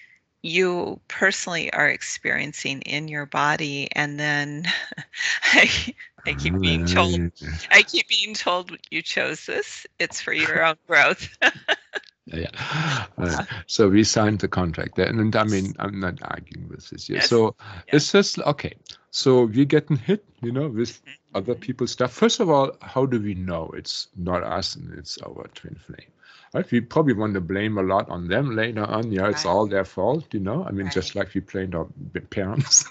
you personally are experiencing in your body, and then I, I keep being told I keep being told you chose this. It's for your own growth. Yeah. Uh, so we signed the contract there, and, and I mean, I'm not arguing with this here. Yes. So Yeah. it's just okay. So we're getting hit, you know, with other Mhm. people's stuff. First of all, how do we know it's not us and it's our twin flame? Right? We probably want to blame a lot on them later on. Yeah, it's Right. all their fault, you know. I mean, just Right. like we blamed our b- parents,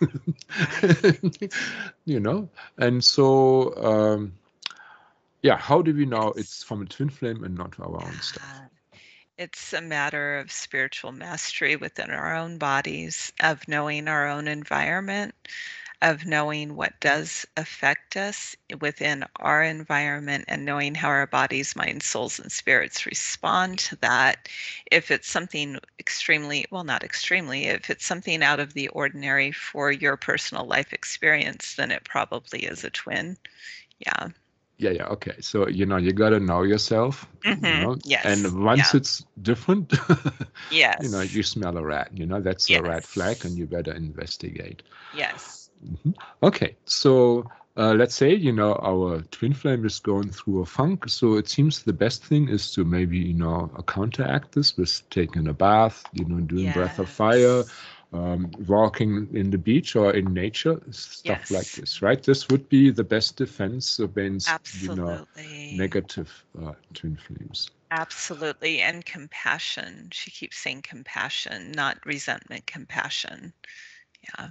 Right. you know. And so, um, yeah, how do we know It's it's from a twin flame and not our own stuff? yeah. It's a matter of spiritual mastery within our own bodies, of knowing our own environment, of knowing what does affect us within our environment, and knowing how our bodies, minds, souls, and spirits respond to that. If it's something extremely, well, not extremely, if it's something out of the ordinary for your personal life experience, then it probably is a twin. Yeah. Yeah, yeah, okay. So, you know, you gotta know yourself, you Hmm. know, Yes. and once Yeah. it's different, you know, Yes. you smell a rat, you know, that's a red flag and Yes. you better investigate. Yes. Mhm. Okay, so uh, let's say, you know, our twin flame is going through a funk. So it seems the best thing is to maybe, you know, uh, counteract this with taking a bath, you know, doing breath of fire, Yes. um, walking in the beach or in nature, stuff like Yes. this, right? This would be the best defense against, you know, Absolutely. negative uh, twin flames. Absolutely. And compassion. She keeps saying compassion, not resentment, compassion. Yeah.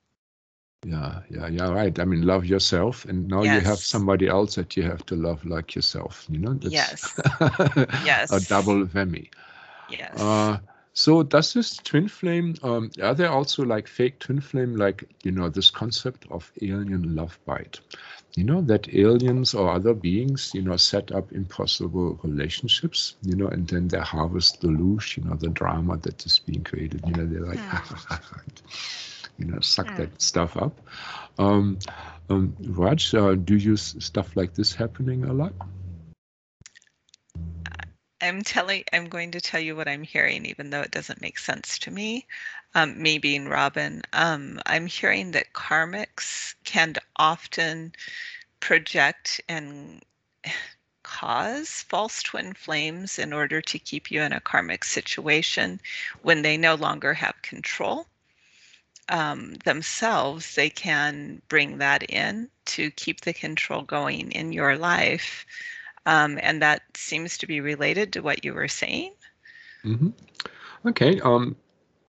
Yeah, yeah, yeah, right. I mean, love yourself, and now you have Yes. somebody else that you have to love like yourself. You know, that's Yes. a Yes. double whammy. Yes. Uh, so does this twin flame, um, are there also like fake twin flame, like, you know, this concept of alien love bite? You know, that aliens or other beings, you know, set up impossible relationships, you know, and then they harvest the loosh, you know, the drama that is being created. You know, they're like, Hmm. you know, suck Hmm. that stuff up. Um, um, Raj, uh, do you s- stuff like this happening a lot? I'm telling I'm going to tell you what I'm hearing, even though it doesn't make sense to me. Um, me being Robin, um, I'm hearing that karmics can often project and cause false twin flames in order to keep you in a karmic situation when they no longer have control um, themselves. They can bring that in to keep the control going in your life. Um, and that seems to be related to what you were saying. Hmm. Okay. Um,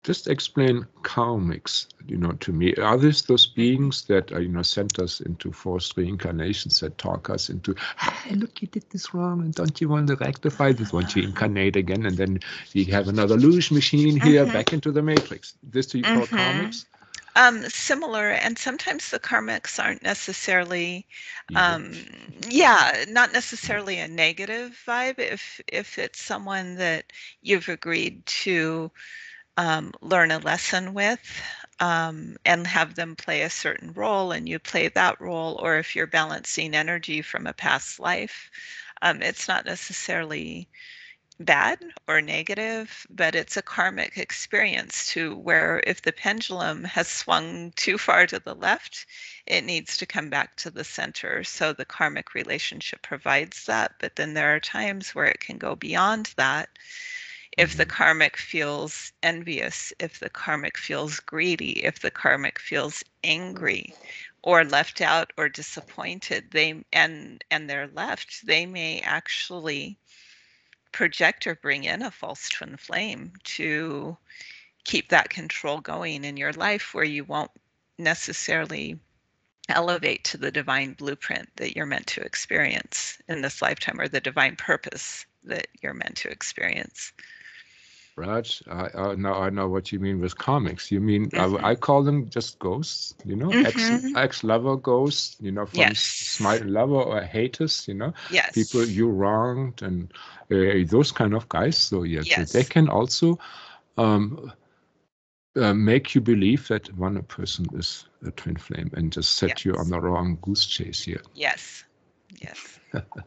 just explain karmics, you know, to me. Are these those beings that, uh, you know, sent us into forced reincarnations, that talk us into, hey, look, you did this wrong, and don't you want to rectify this? Won't you incarnate again? And then we have another illusion machine here, Mhm. back into the matrix. This do you call Mhm. karmics? Um, similar, and sometimes the karmics aren't necessarily, Evil. um, yeah, not necessarily a negative vibe. If if it's someone that you've agreed to um, learn a lesson with, um, and have them play a certain role, and you play that role, or if you're balancing energy from a past life, um, it's not necessarily bad or negative, but it's a karmic experience to where if the pendulum has swung too far to the left, it needs to come back to the center. So the karmic relationship provides that, but then there are times where it can go beyond that. If the karmic feels envious, if the karmic feels greedy, if the karmic feels angry or left out or disappointed, they and and they're left, they may actually project or bring in a false twin flame to keep that control going in your life, where you won't necessarily elevate to the divine blueprint that you're meant to experience in this lifetime, or the divine purpose that you're meant to experience. Raj, I, I, now I know what you mean with comics. You mean, Mhm. I, I call them just ghosts, you know, ex, Mhm. ex-lover ghosts, you know, from s- smart Yes. lover or haters, you know, people Yes. you wronged, and uh, those kind of guys. So yeah, so they Yes. can also um, uh, make you believe that one person is a twin flame and just set you on Yes. the wrong goose chase here. Yes. Yes.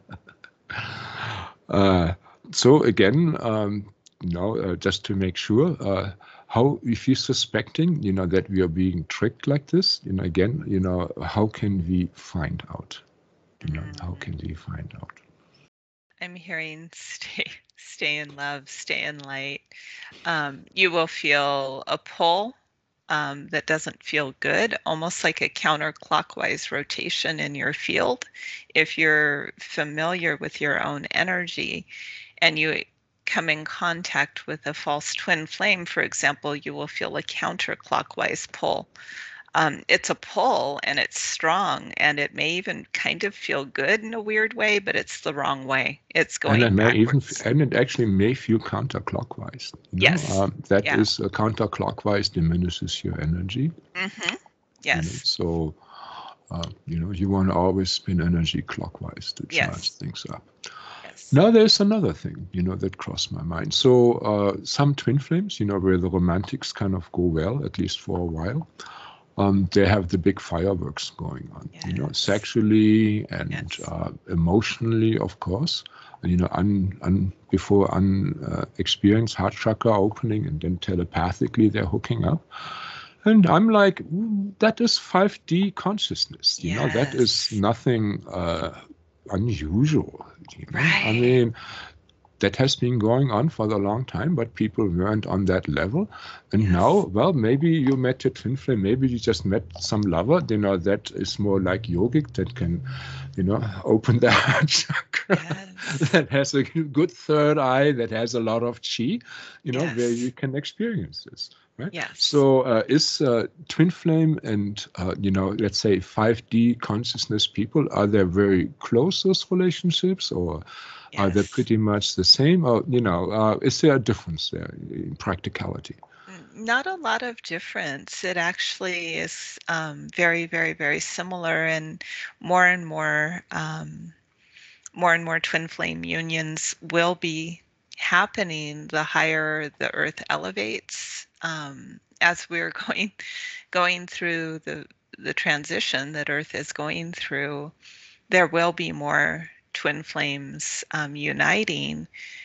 Uh, so again, um, you know, uh, just to make sure, uh, how, if you're suspecting, you know, that we are being tricked like this, you know, again, you know, how can we find out? You know, how can we find out? I'm hearing stay stay in love, stay in light. Um, you will feel a pull um, that doesn't feel good, almost like a counterclockwise rotation in your field. If you're familiar with your own energy and you come in contact with a false twin flame, for example, you will feel a counterclockwise pull. Um, it's a pull and it's strong, and it may even kind of feel good in a weird way, but it's the wrong way. It's And going it may even, backwards. and it actually may feel counterclockwise. You know, Yes. um, that Yeah. is uh, counterclockwise diminishes your energy. Mm-hmm. You know, Yes. so uh, you know, you want to always spin energy clockwise to charge Yes. things up. Yes. Now there's another thing, you know, that crossed my mind. So uh, some twin flames, you know, where the romantics kind of go well, at least for a while, um, they have the big fireworks going on, you know, Yes. sexually and Yes. uh, emotionally, of course. You know, un, un, before un uh, experienced heart chakra opening, and then telepathically they're hooking up. And I'm like, "Mm, that is five D consciousness, you know, that is Yes. nothing uh, unusual, you know. I Right. mean, that has been going on for a long time, but people weren't on that level. And now, Yes. well, maybe you met a twin flame, maybe you just met some lover, you know, that is more like yogic, that can, you know, open the heart chakra, Yes. that has a good third eye, that has a lot of chi, you know, where you Yes. can experience this. Right. Yes. So uh, is uh, twin flame and, uh, you know, let's say five D consciousness people, are there very close, those relationships, or are they Yes. pretty much the same? Or, you know, uh, is there a difference there in practicality? N- Not a lot of difference. It actually is um, very, very, very similar, and more and more, um, more and more twin flame unions will be happening the higher the Earth elevates. Um, as we're going going through the the transition that Earth is going through, there will be more twin flames um, uniting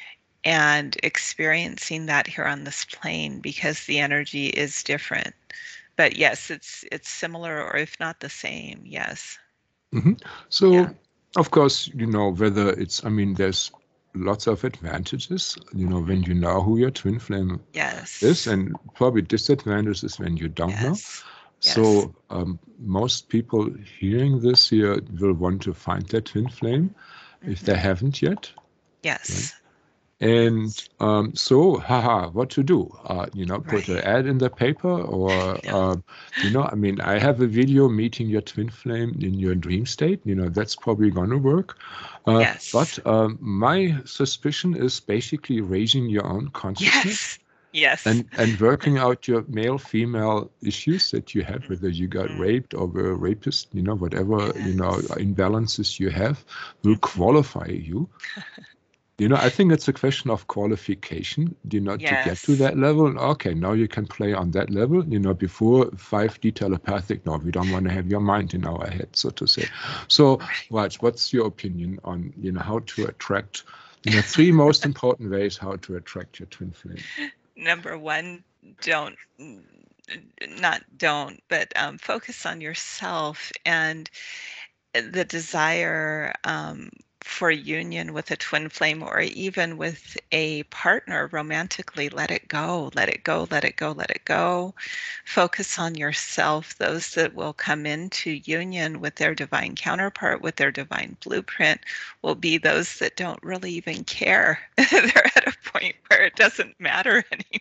and experiencing that here on this plane, because the energy is different. But yes, it's it's similar, or if not the same. Yes. hmm Yeah. So, of course, you know, whether it's, I mean, there's lots of advantages, you know, when Mhm. you know who your twin flame is, Yes. and probably disadvantages when you don't know. Yes. Yes. So um, most people hearing this here will want to find their twin flame if they Hmm. haven't yet, right? Yes. And um, so, haha, what to do? Uh, you know, put an Right. ad in the paper, or No. uh, you know, I mean, I have a video meeting your twin flame in your dream state. You know, that's probably gonna work. Uh, Yes. but um, my suspicion is basically raising your own consciousness Yes. Yes. and and working out your male-female issues that you have, whether you got Mhm. raped or were a rapist, you know, whatever, you know, Yes. imbalances you have will Mhm. qualify you. You know, I think it's a question of qualification, you know, to get to Yes. that level. Okay, now you can play on that level. You know, before five D telepathic, no, we don't want to have your mind in our head, so to say. So, Right. Raj, what's your opinion on, you know, how to attract, you know, three most important ways how to attract your twin flame? Number one, don't n- n- not don't, but um, focus on yourself and the desire um, for union with a twin flame or even with a partner romantically. Let it go, let it go, let it go, let it go. Focus on yourself. Those that will come into union with their divine counterpart, with their divine blueprint, will be those that don't really even care. They're at a point where it doesn't matter anymore.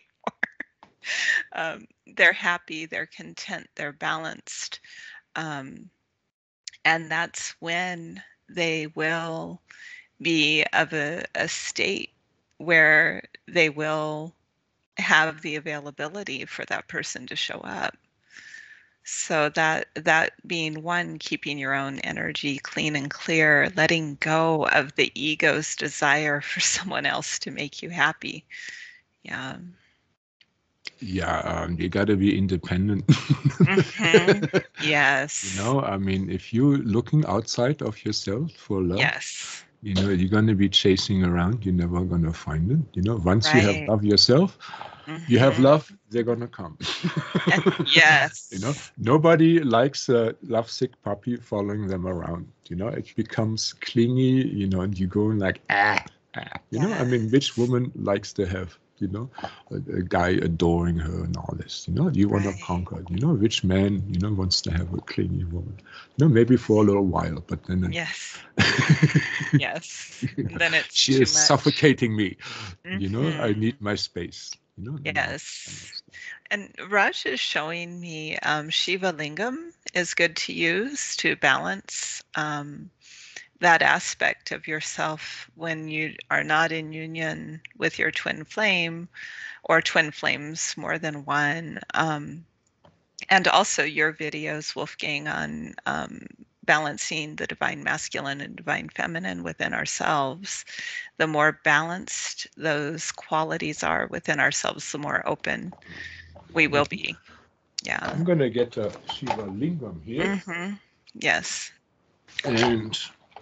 Um, they're happy, they're content, they're balanced. Um, and that's when they will be of a, a state where they will have the availability for that person to show up. So that that being one, keeping your own energy clean and clear, letting go of the ego's desire for someone else to make you happy. Yeah. Yeah, um, you got to be independent. Hmm. You Yes. know, I mean, if you're looking outside of yourself for love, Yes. you know, you're going to be chasing around. You're never going to find it. You know, once you have Right. love yourself, you have Hmm. love, they're going to come. You know, Yes. nobody likes a lovesick puppy following them around. You know, it becomes clingy, you know, and you go like, ah, ah. You know, I mean, which Yes. woman likes to have, you know, a, a guy adoring her and all this? You know, you want to Right. conquer. You know, which man, you know, wants to have a clingy woman? You know, maybe for a little while, but then Yes. it, Yes. you know, And then it's she too is much. suffocating me. You know, I Hmm. need my space. You know, and all that kind of Yes. stuff. And Raj is showing me um, Shiva Lingam is good to use to balance um, that aspect of yourself when you are not in union with your twin flame or twin flames more than one. Um, and also your videos, Wolfgang, on um, balancing the divine masculine and divine feminine within ourselves. The more balanced those qualities are within ourselves, the more open we will be. Yeah. I'm gonna get a Shiva Lingam here, Mm-hmm. Yes. and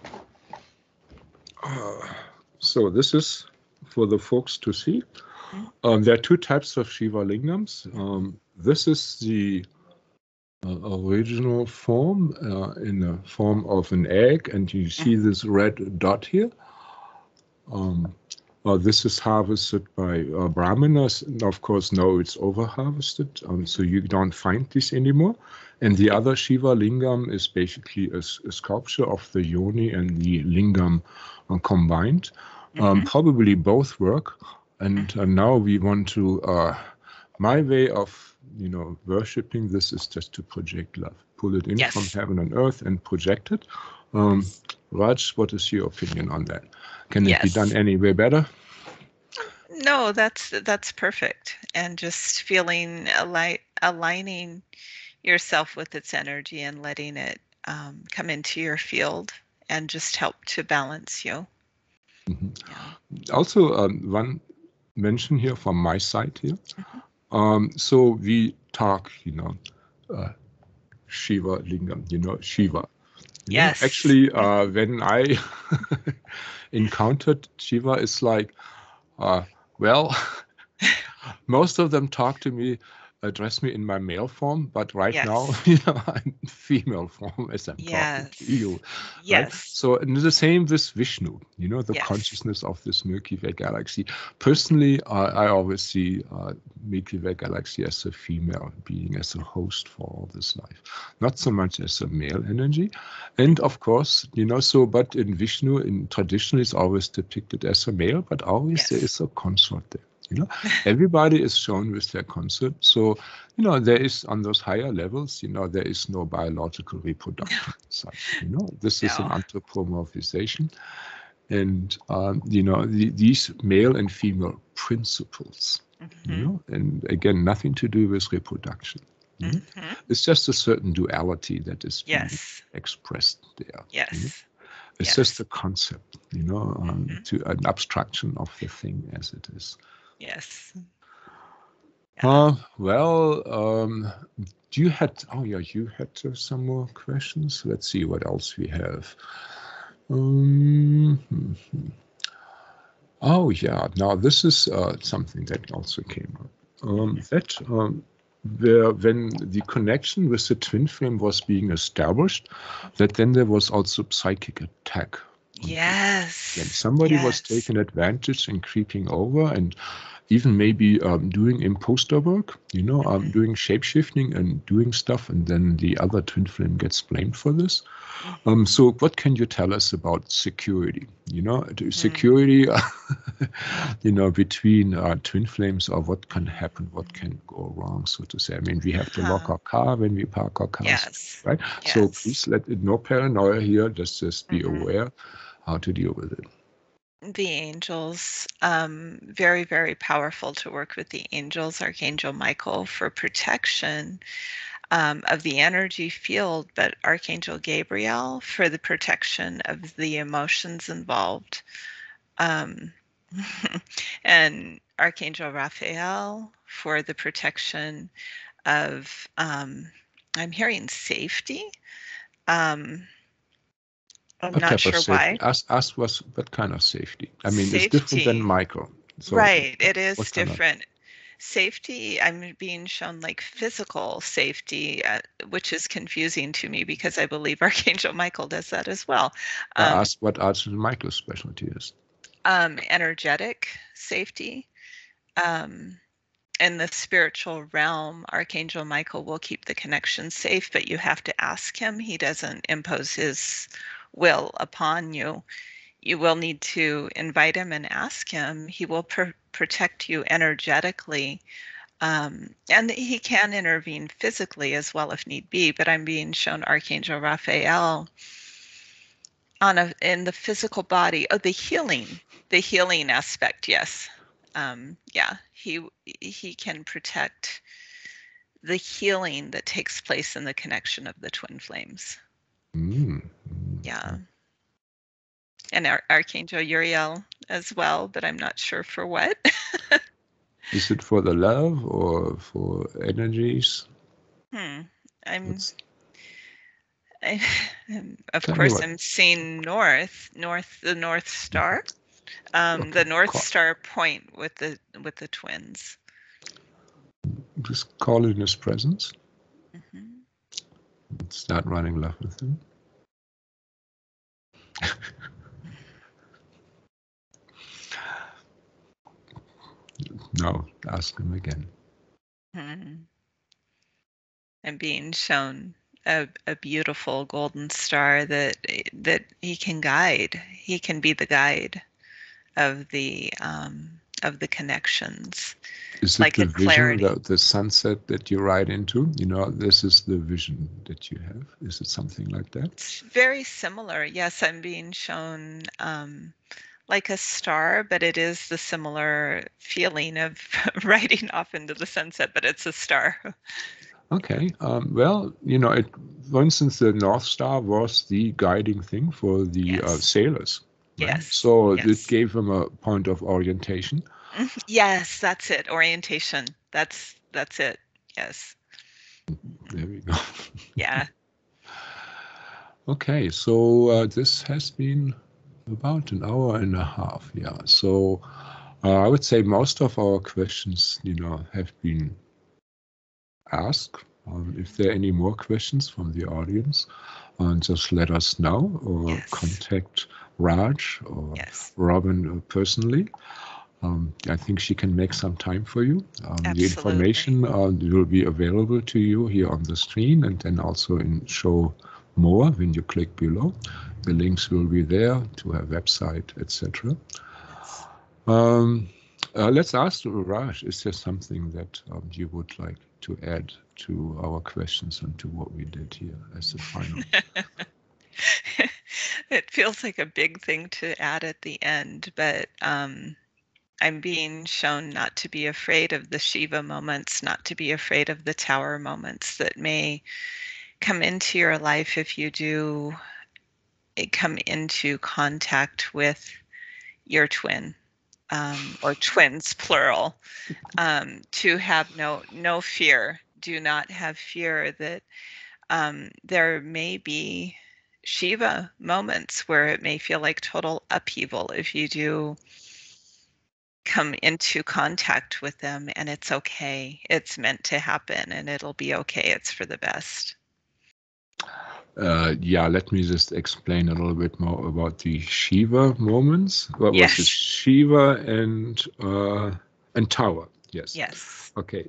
uh, so this is for the folks to see. Mm-hmm. Um, there are two types of Shiva Lingams. Um, this is the uh, original form uh, in the form of an egg, and you see this red dot here. Um, uh, this is harvested by uh, Brahmanas, and of course now it's over harvested, um, so you don't find this anymore. And the other Shiva Lingam is basically a, a sculpture of the yoni and the lingam uh, combined. Um, Mm-hmm. probably both work. And uh, now we want to, uh, my way of, you know, worshipping this is just to project love, pull it in from Yes. heaven and earth and project it. Um, Yes. Raj, what is your opinion on that? Can it be done Yes. any way better? No, that's that's perfect. And just feeling ali- aligning yourself with its energy and letting it um, come into your field and just help to balance you. Mhm. Yeah. Also, um, one mention here from my side here. Mhm. Um, so we talk, you know, uh, Shiva Lingam, you know, Shiva. You know, Yes. actually, uh, Mhm. when I encountered Shiva, it's like, uh, well, most of them talk to me address me in my male form, but right now, Yes. you know, I'm female form as I'm talking to Yes. you, right? Yes. So and the same with Vishnu, you know, the Yes. consciousness of this Milky Way galaxy. Personally, I, I always see uh, Milky Way galaxy as a female being, as a host for all this life, not so much as a male energy. And of course, you know, so but in Vishnu, in traditionally, it's always depicted as a male, but always Yes. there is a consort there. You know, everybody is shown with their consort. So, you know, there is on those higher levels, you know, there is no biological reproduction. Such, you know, this is an No. anthropomorphization, and um, you know, the, these male and female principles. Mm-hmm. You know, and again, nothing to do with reproduction. You know? Mm-hmm. It's just a certain duality that is being Yes. expressed there. Yes. You know? It's Yes. just a concept, you know, um, Mm-hmm. to an abstraction of the thing as it is. Yes. Yeah. Uh, well, um, you had, oh yeah, you had uh, some more questions. Let's see what else we have. Um, oh yeah, now this is uh, something that also came up. Um, that um, where when the connection with the twin flame was being established, that then there was also psychic attack. Yes. And somebody yes. was taking advantage and creeping over and even maybe um, doing imposter work, you know, um, Mm-hmm. doing shape-shifting and doing stuff, and then the other twin flame gets blamed for this. Mm-hmm. Um, so what can you tell us about security? You know, Mm-hmm. security, you know, between uh, twin flames, or what can happen, what can go wrong, so to say. I mean, we have to lock our car when we park our cars, Yes. right? Yes. So please let it, no paranoia here, just, just be Mm-hmm. aware how to deal with it. The angels, um, very, very powerful to work with the angels, Archangel Michael for protection um, of the energy field, but Archangel Gabriel for the protection of the emotions involved. Um, and Archangel Raphael for the protection of, um, I'm hearing safety. Um, I'm What not type sure of safety? why. Ask, ask was what kind of safety? I mean, it's Safety. different than Michael. So right, it is what kind different. Of... Safety, I'm being shown like physical safety, uh, which is confusing to me because I believe Archangel Michael does that as well. Um, Um, ask what Archangel Michael's specialty is. Um, energetic safety. Um, in the spiritual realm, Archangel Michael will keep the connection safe, but you have to ask him. He doesn't impose his will upon you. You will need to invite him and ask him. He will pr- protect you energetically. Um, and he can intervene physically as well if need be, but I'm being shown Archangel Raphael on a in the physical body. Oh, the healing, the healing aspect, yes. Um, yeah, he he can protect the healing that takes place in the connection of the twin flames. Mm. Yeah. And Ar- Archangel Uriel as well, but I'm not sure for what. Is it for the love or for energies? hmm. I'm. What's, I, of tell me course, what. I'm seeing north, north, the North Star, um, Okay, the North call, Star point with the with the twins. just call in his presence. Mm-hmm. Start running love with him. No, ask him again. Mm-hmm. And being shown a, a beautiful golden star that that he can guide. He can be the guide of the um, of the connections. Is it like the a vision, clarity. the, the sunset that you ride into? You know, this is the vision that you have. Is it something like that? It's very similar. Yes, I'm being shown um, like a star, but it is the similar feeling of riding off into the sunset, but it's a star. Okay. Um, well, you know, it, for instance, the North Star was the guiding thing for the uh, Yes. sailors, right? Yes. So it Yes. gave them a point of orientation. Mhm. Yes, that's it. Orientation. That's that's it. Yes. There we go. Yeah. Okay, so uh, this has been about an hour and a half. Yeah. So uh, I would say most of our questions, you know, have been ask. Um, if there are any more questions from the audience, uh, just let us know, or Yes. contact Raj or Yes. Robin uh, personally. Um, I think she can make some time for you. Um, the Absolutely. information uh, will be available to you here on the screen, and then also in Show More when you click below. The links will be there to her website, et cetera. Yes. Um, uh, let's ask Raj, is there something that um, you would like to add to our questions and to what we did here as a final? It feels like a big thing to add at the end, but um, I'm being shown not to be afraid of the Shiva moments, not to be afraid of the tower moments that may come into your life if you do come into contact with your twin, um, or twins, plural. Um, to have no no fear. Do not have fear that um, there may be Shiva moments where it may feel like total upheaval if you do come into contact with them, and it's okay. It's meant to happen, and it'll be okay. It's for the best. Uh, yeah, let me just explain a little bit more about the Shiva moments. What Yes. was it? Shiva and uh, and Tower. Yes. Yes. Okay.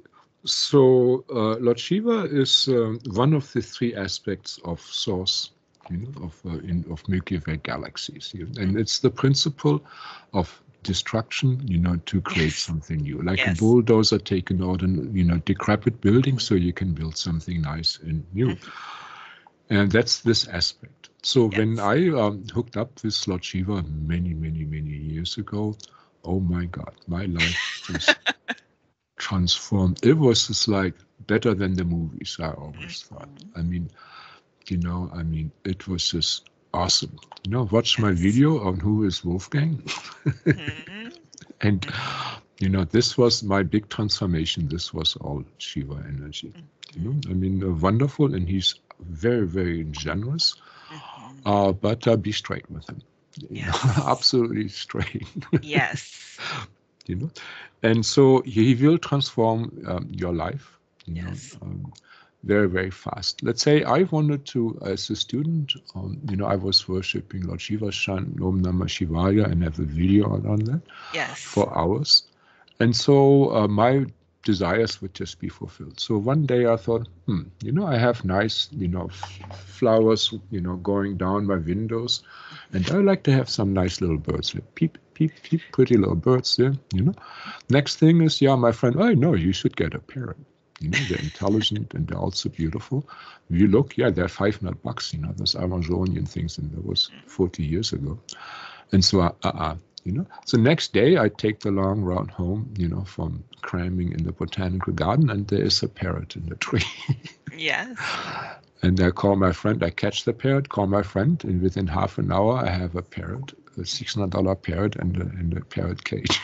So uh, Lord Shiva is um, one of the three aspects of source, you know, of uh, in of Milky Way galaxies, you know? And it's the principle of destruction, you know, to create Yes. something new, like Yes. a bulldozer taking out an, you know, decrepit building, so you can build something nice and new. Mhm. And that's this aspect. So Yes. when I um, hooked up with Lord Shiva many, many, many years ago, oh my God, my life just transformed. It was just like better than the movies, I always thought. Mhm. I mean, you know, I mean, it was just awesome. You know, watch my Yes. video on Who is Wolfgang. Mhm. And, you know, this was my big transformation. This was all Shiva energy. You know, I mean, uh, wonderful. And he's very, very generous. Mhm. Uh, but uh, be straight with him. You know, Yes. absolutely straight. Yes. You know, and so he will transform um, your life. You Yes. know, um, very, very fast. Let's say I wanted to, as a student, um, you know, I was worshipping Lord Shiva Shan, Om Namah Shivaya, and have a video on that Yes. for hours. And so uh, my desires would just be fulfilled. So one day I thought, hmm, you know, I have nice, you know, f- flowers, you know, going down my windows. And I like to have some nice little birds, like peep, peep, peep, pretty little birds there, you know. Next thing is, yeah, my friend, oh, no, you should get a parrot. You know, they're intelligent and they're also beautiful. You look, yeah, they're five hundred bucks, you know, those Amazonian things, and that was forty years ago. And so, uh, uh, you know, so next day I take the long route home, you know, from cramming in the botanical garden, and there is a parrot in the tree. Yes. And I call my friend, I catch the parrot, call my friend, and within half an hour I have a parrot, a six hundred dollar parrot and a, and a parrot cage.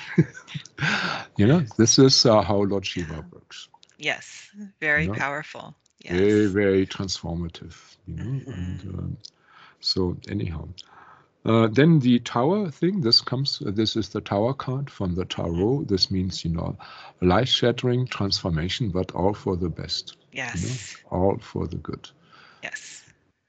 You know, this is uh, how Lord Shiva works. Yes. Very You know, powerful. very, Yes. very transformative, you know. Mhm. And um, so anyhow, uh, then the tower thing, this comes, uh, this is the tower card from the tarot. This means, you know, life-shattering transformation, but all for the best. Yes. You know, all for the good. Yes.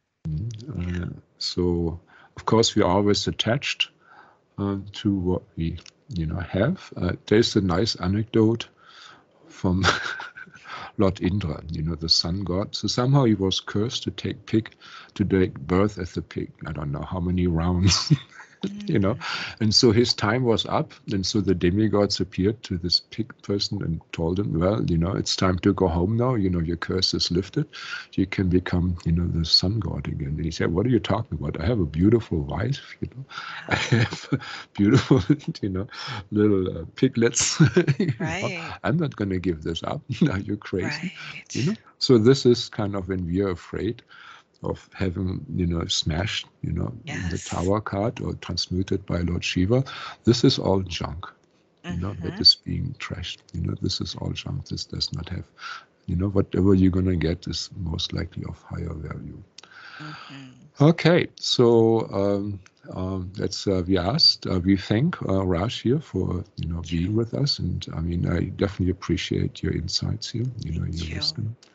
Uh, so, of course, we're always attached uh, to what we, you know, have. Uh, there's a nice anecdote from Lord Indra, you know, the sun god. So somehow he was cursed to take pig, to take birth as a pig. I don't know how many rounds. You know, and so his time was up, and so the demigods appeared to this pig person and told him, well, you know, it's time to go home now, you know, your curse is lifted, you can become, you know, the sun god again. And he said, what are you talking about? I have a beautiful wife, you know, I have beautiful, you know, little uh, piglets. You know, Right. I'm not going to give this up. Are you crazy? Right. You know, so this is kind of when we are afraid of having, you know, smashed, you know, in the Yes. tower card or transmuted by Lord Shiva. This is all junk, you know, that Mhm. is being trashed. You know, this is all junk. This does not have, you know, whatever you're going to get is most likely of higher value. Mhm. Okay, so um, um, that's uh, we asked. Uh, we thank uh, Raj here for, you know, being with us, and I mean, I definitely appreciate your insights here. You know, Thank your you. wisdom.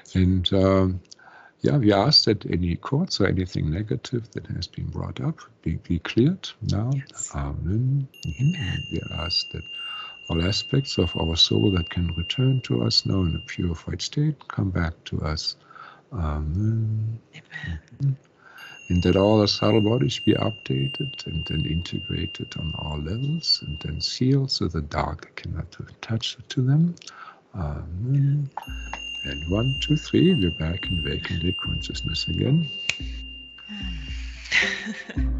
And um, yeah, we ask that any courts or anything negative that has been brought up be, be cleared now. Yes. Amen. Mhm. And we ask that all aspects of our soul that can return to us now in a purified state come back to us. Amen. Amen. Mhm. And that all our subtle bodies be updated and then integrated on all levels and then sealed so the dark cannot touch to them. Amen. And one, two, three, we're back in vacant day consciousness again.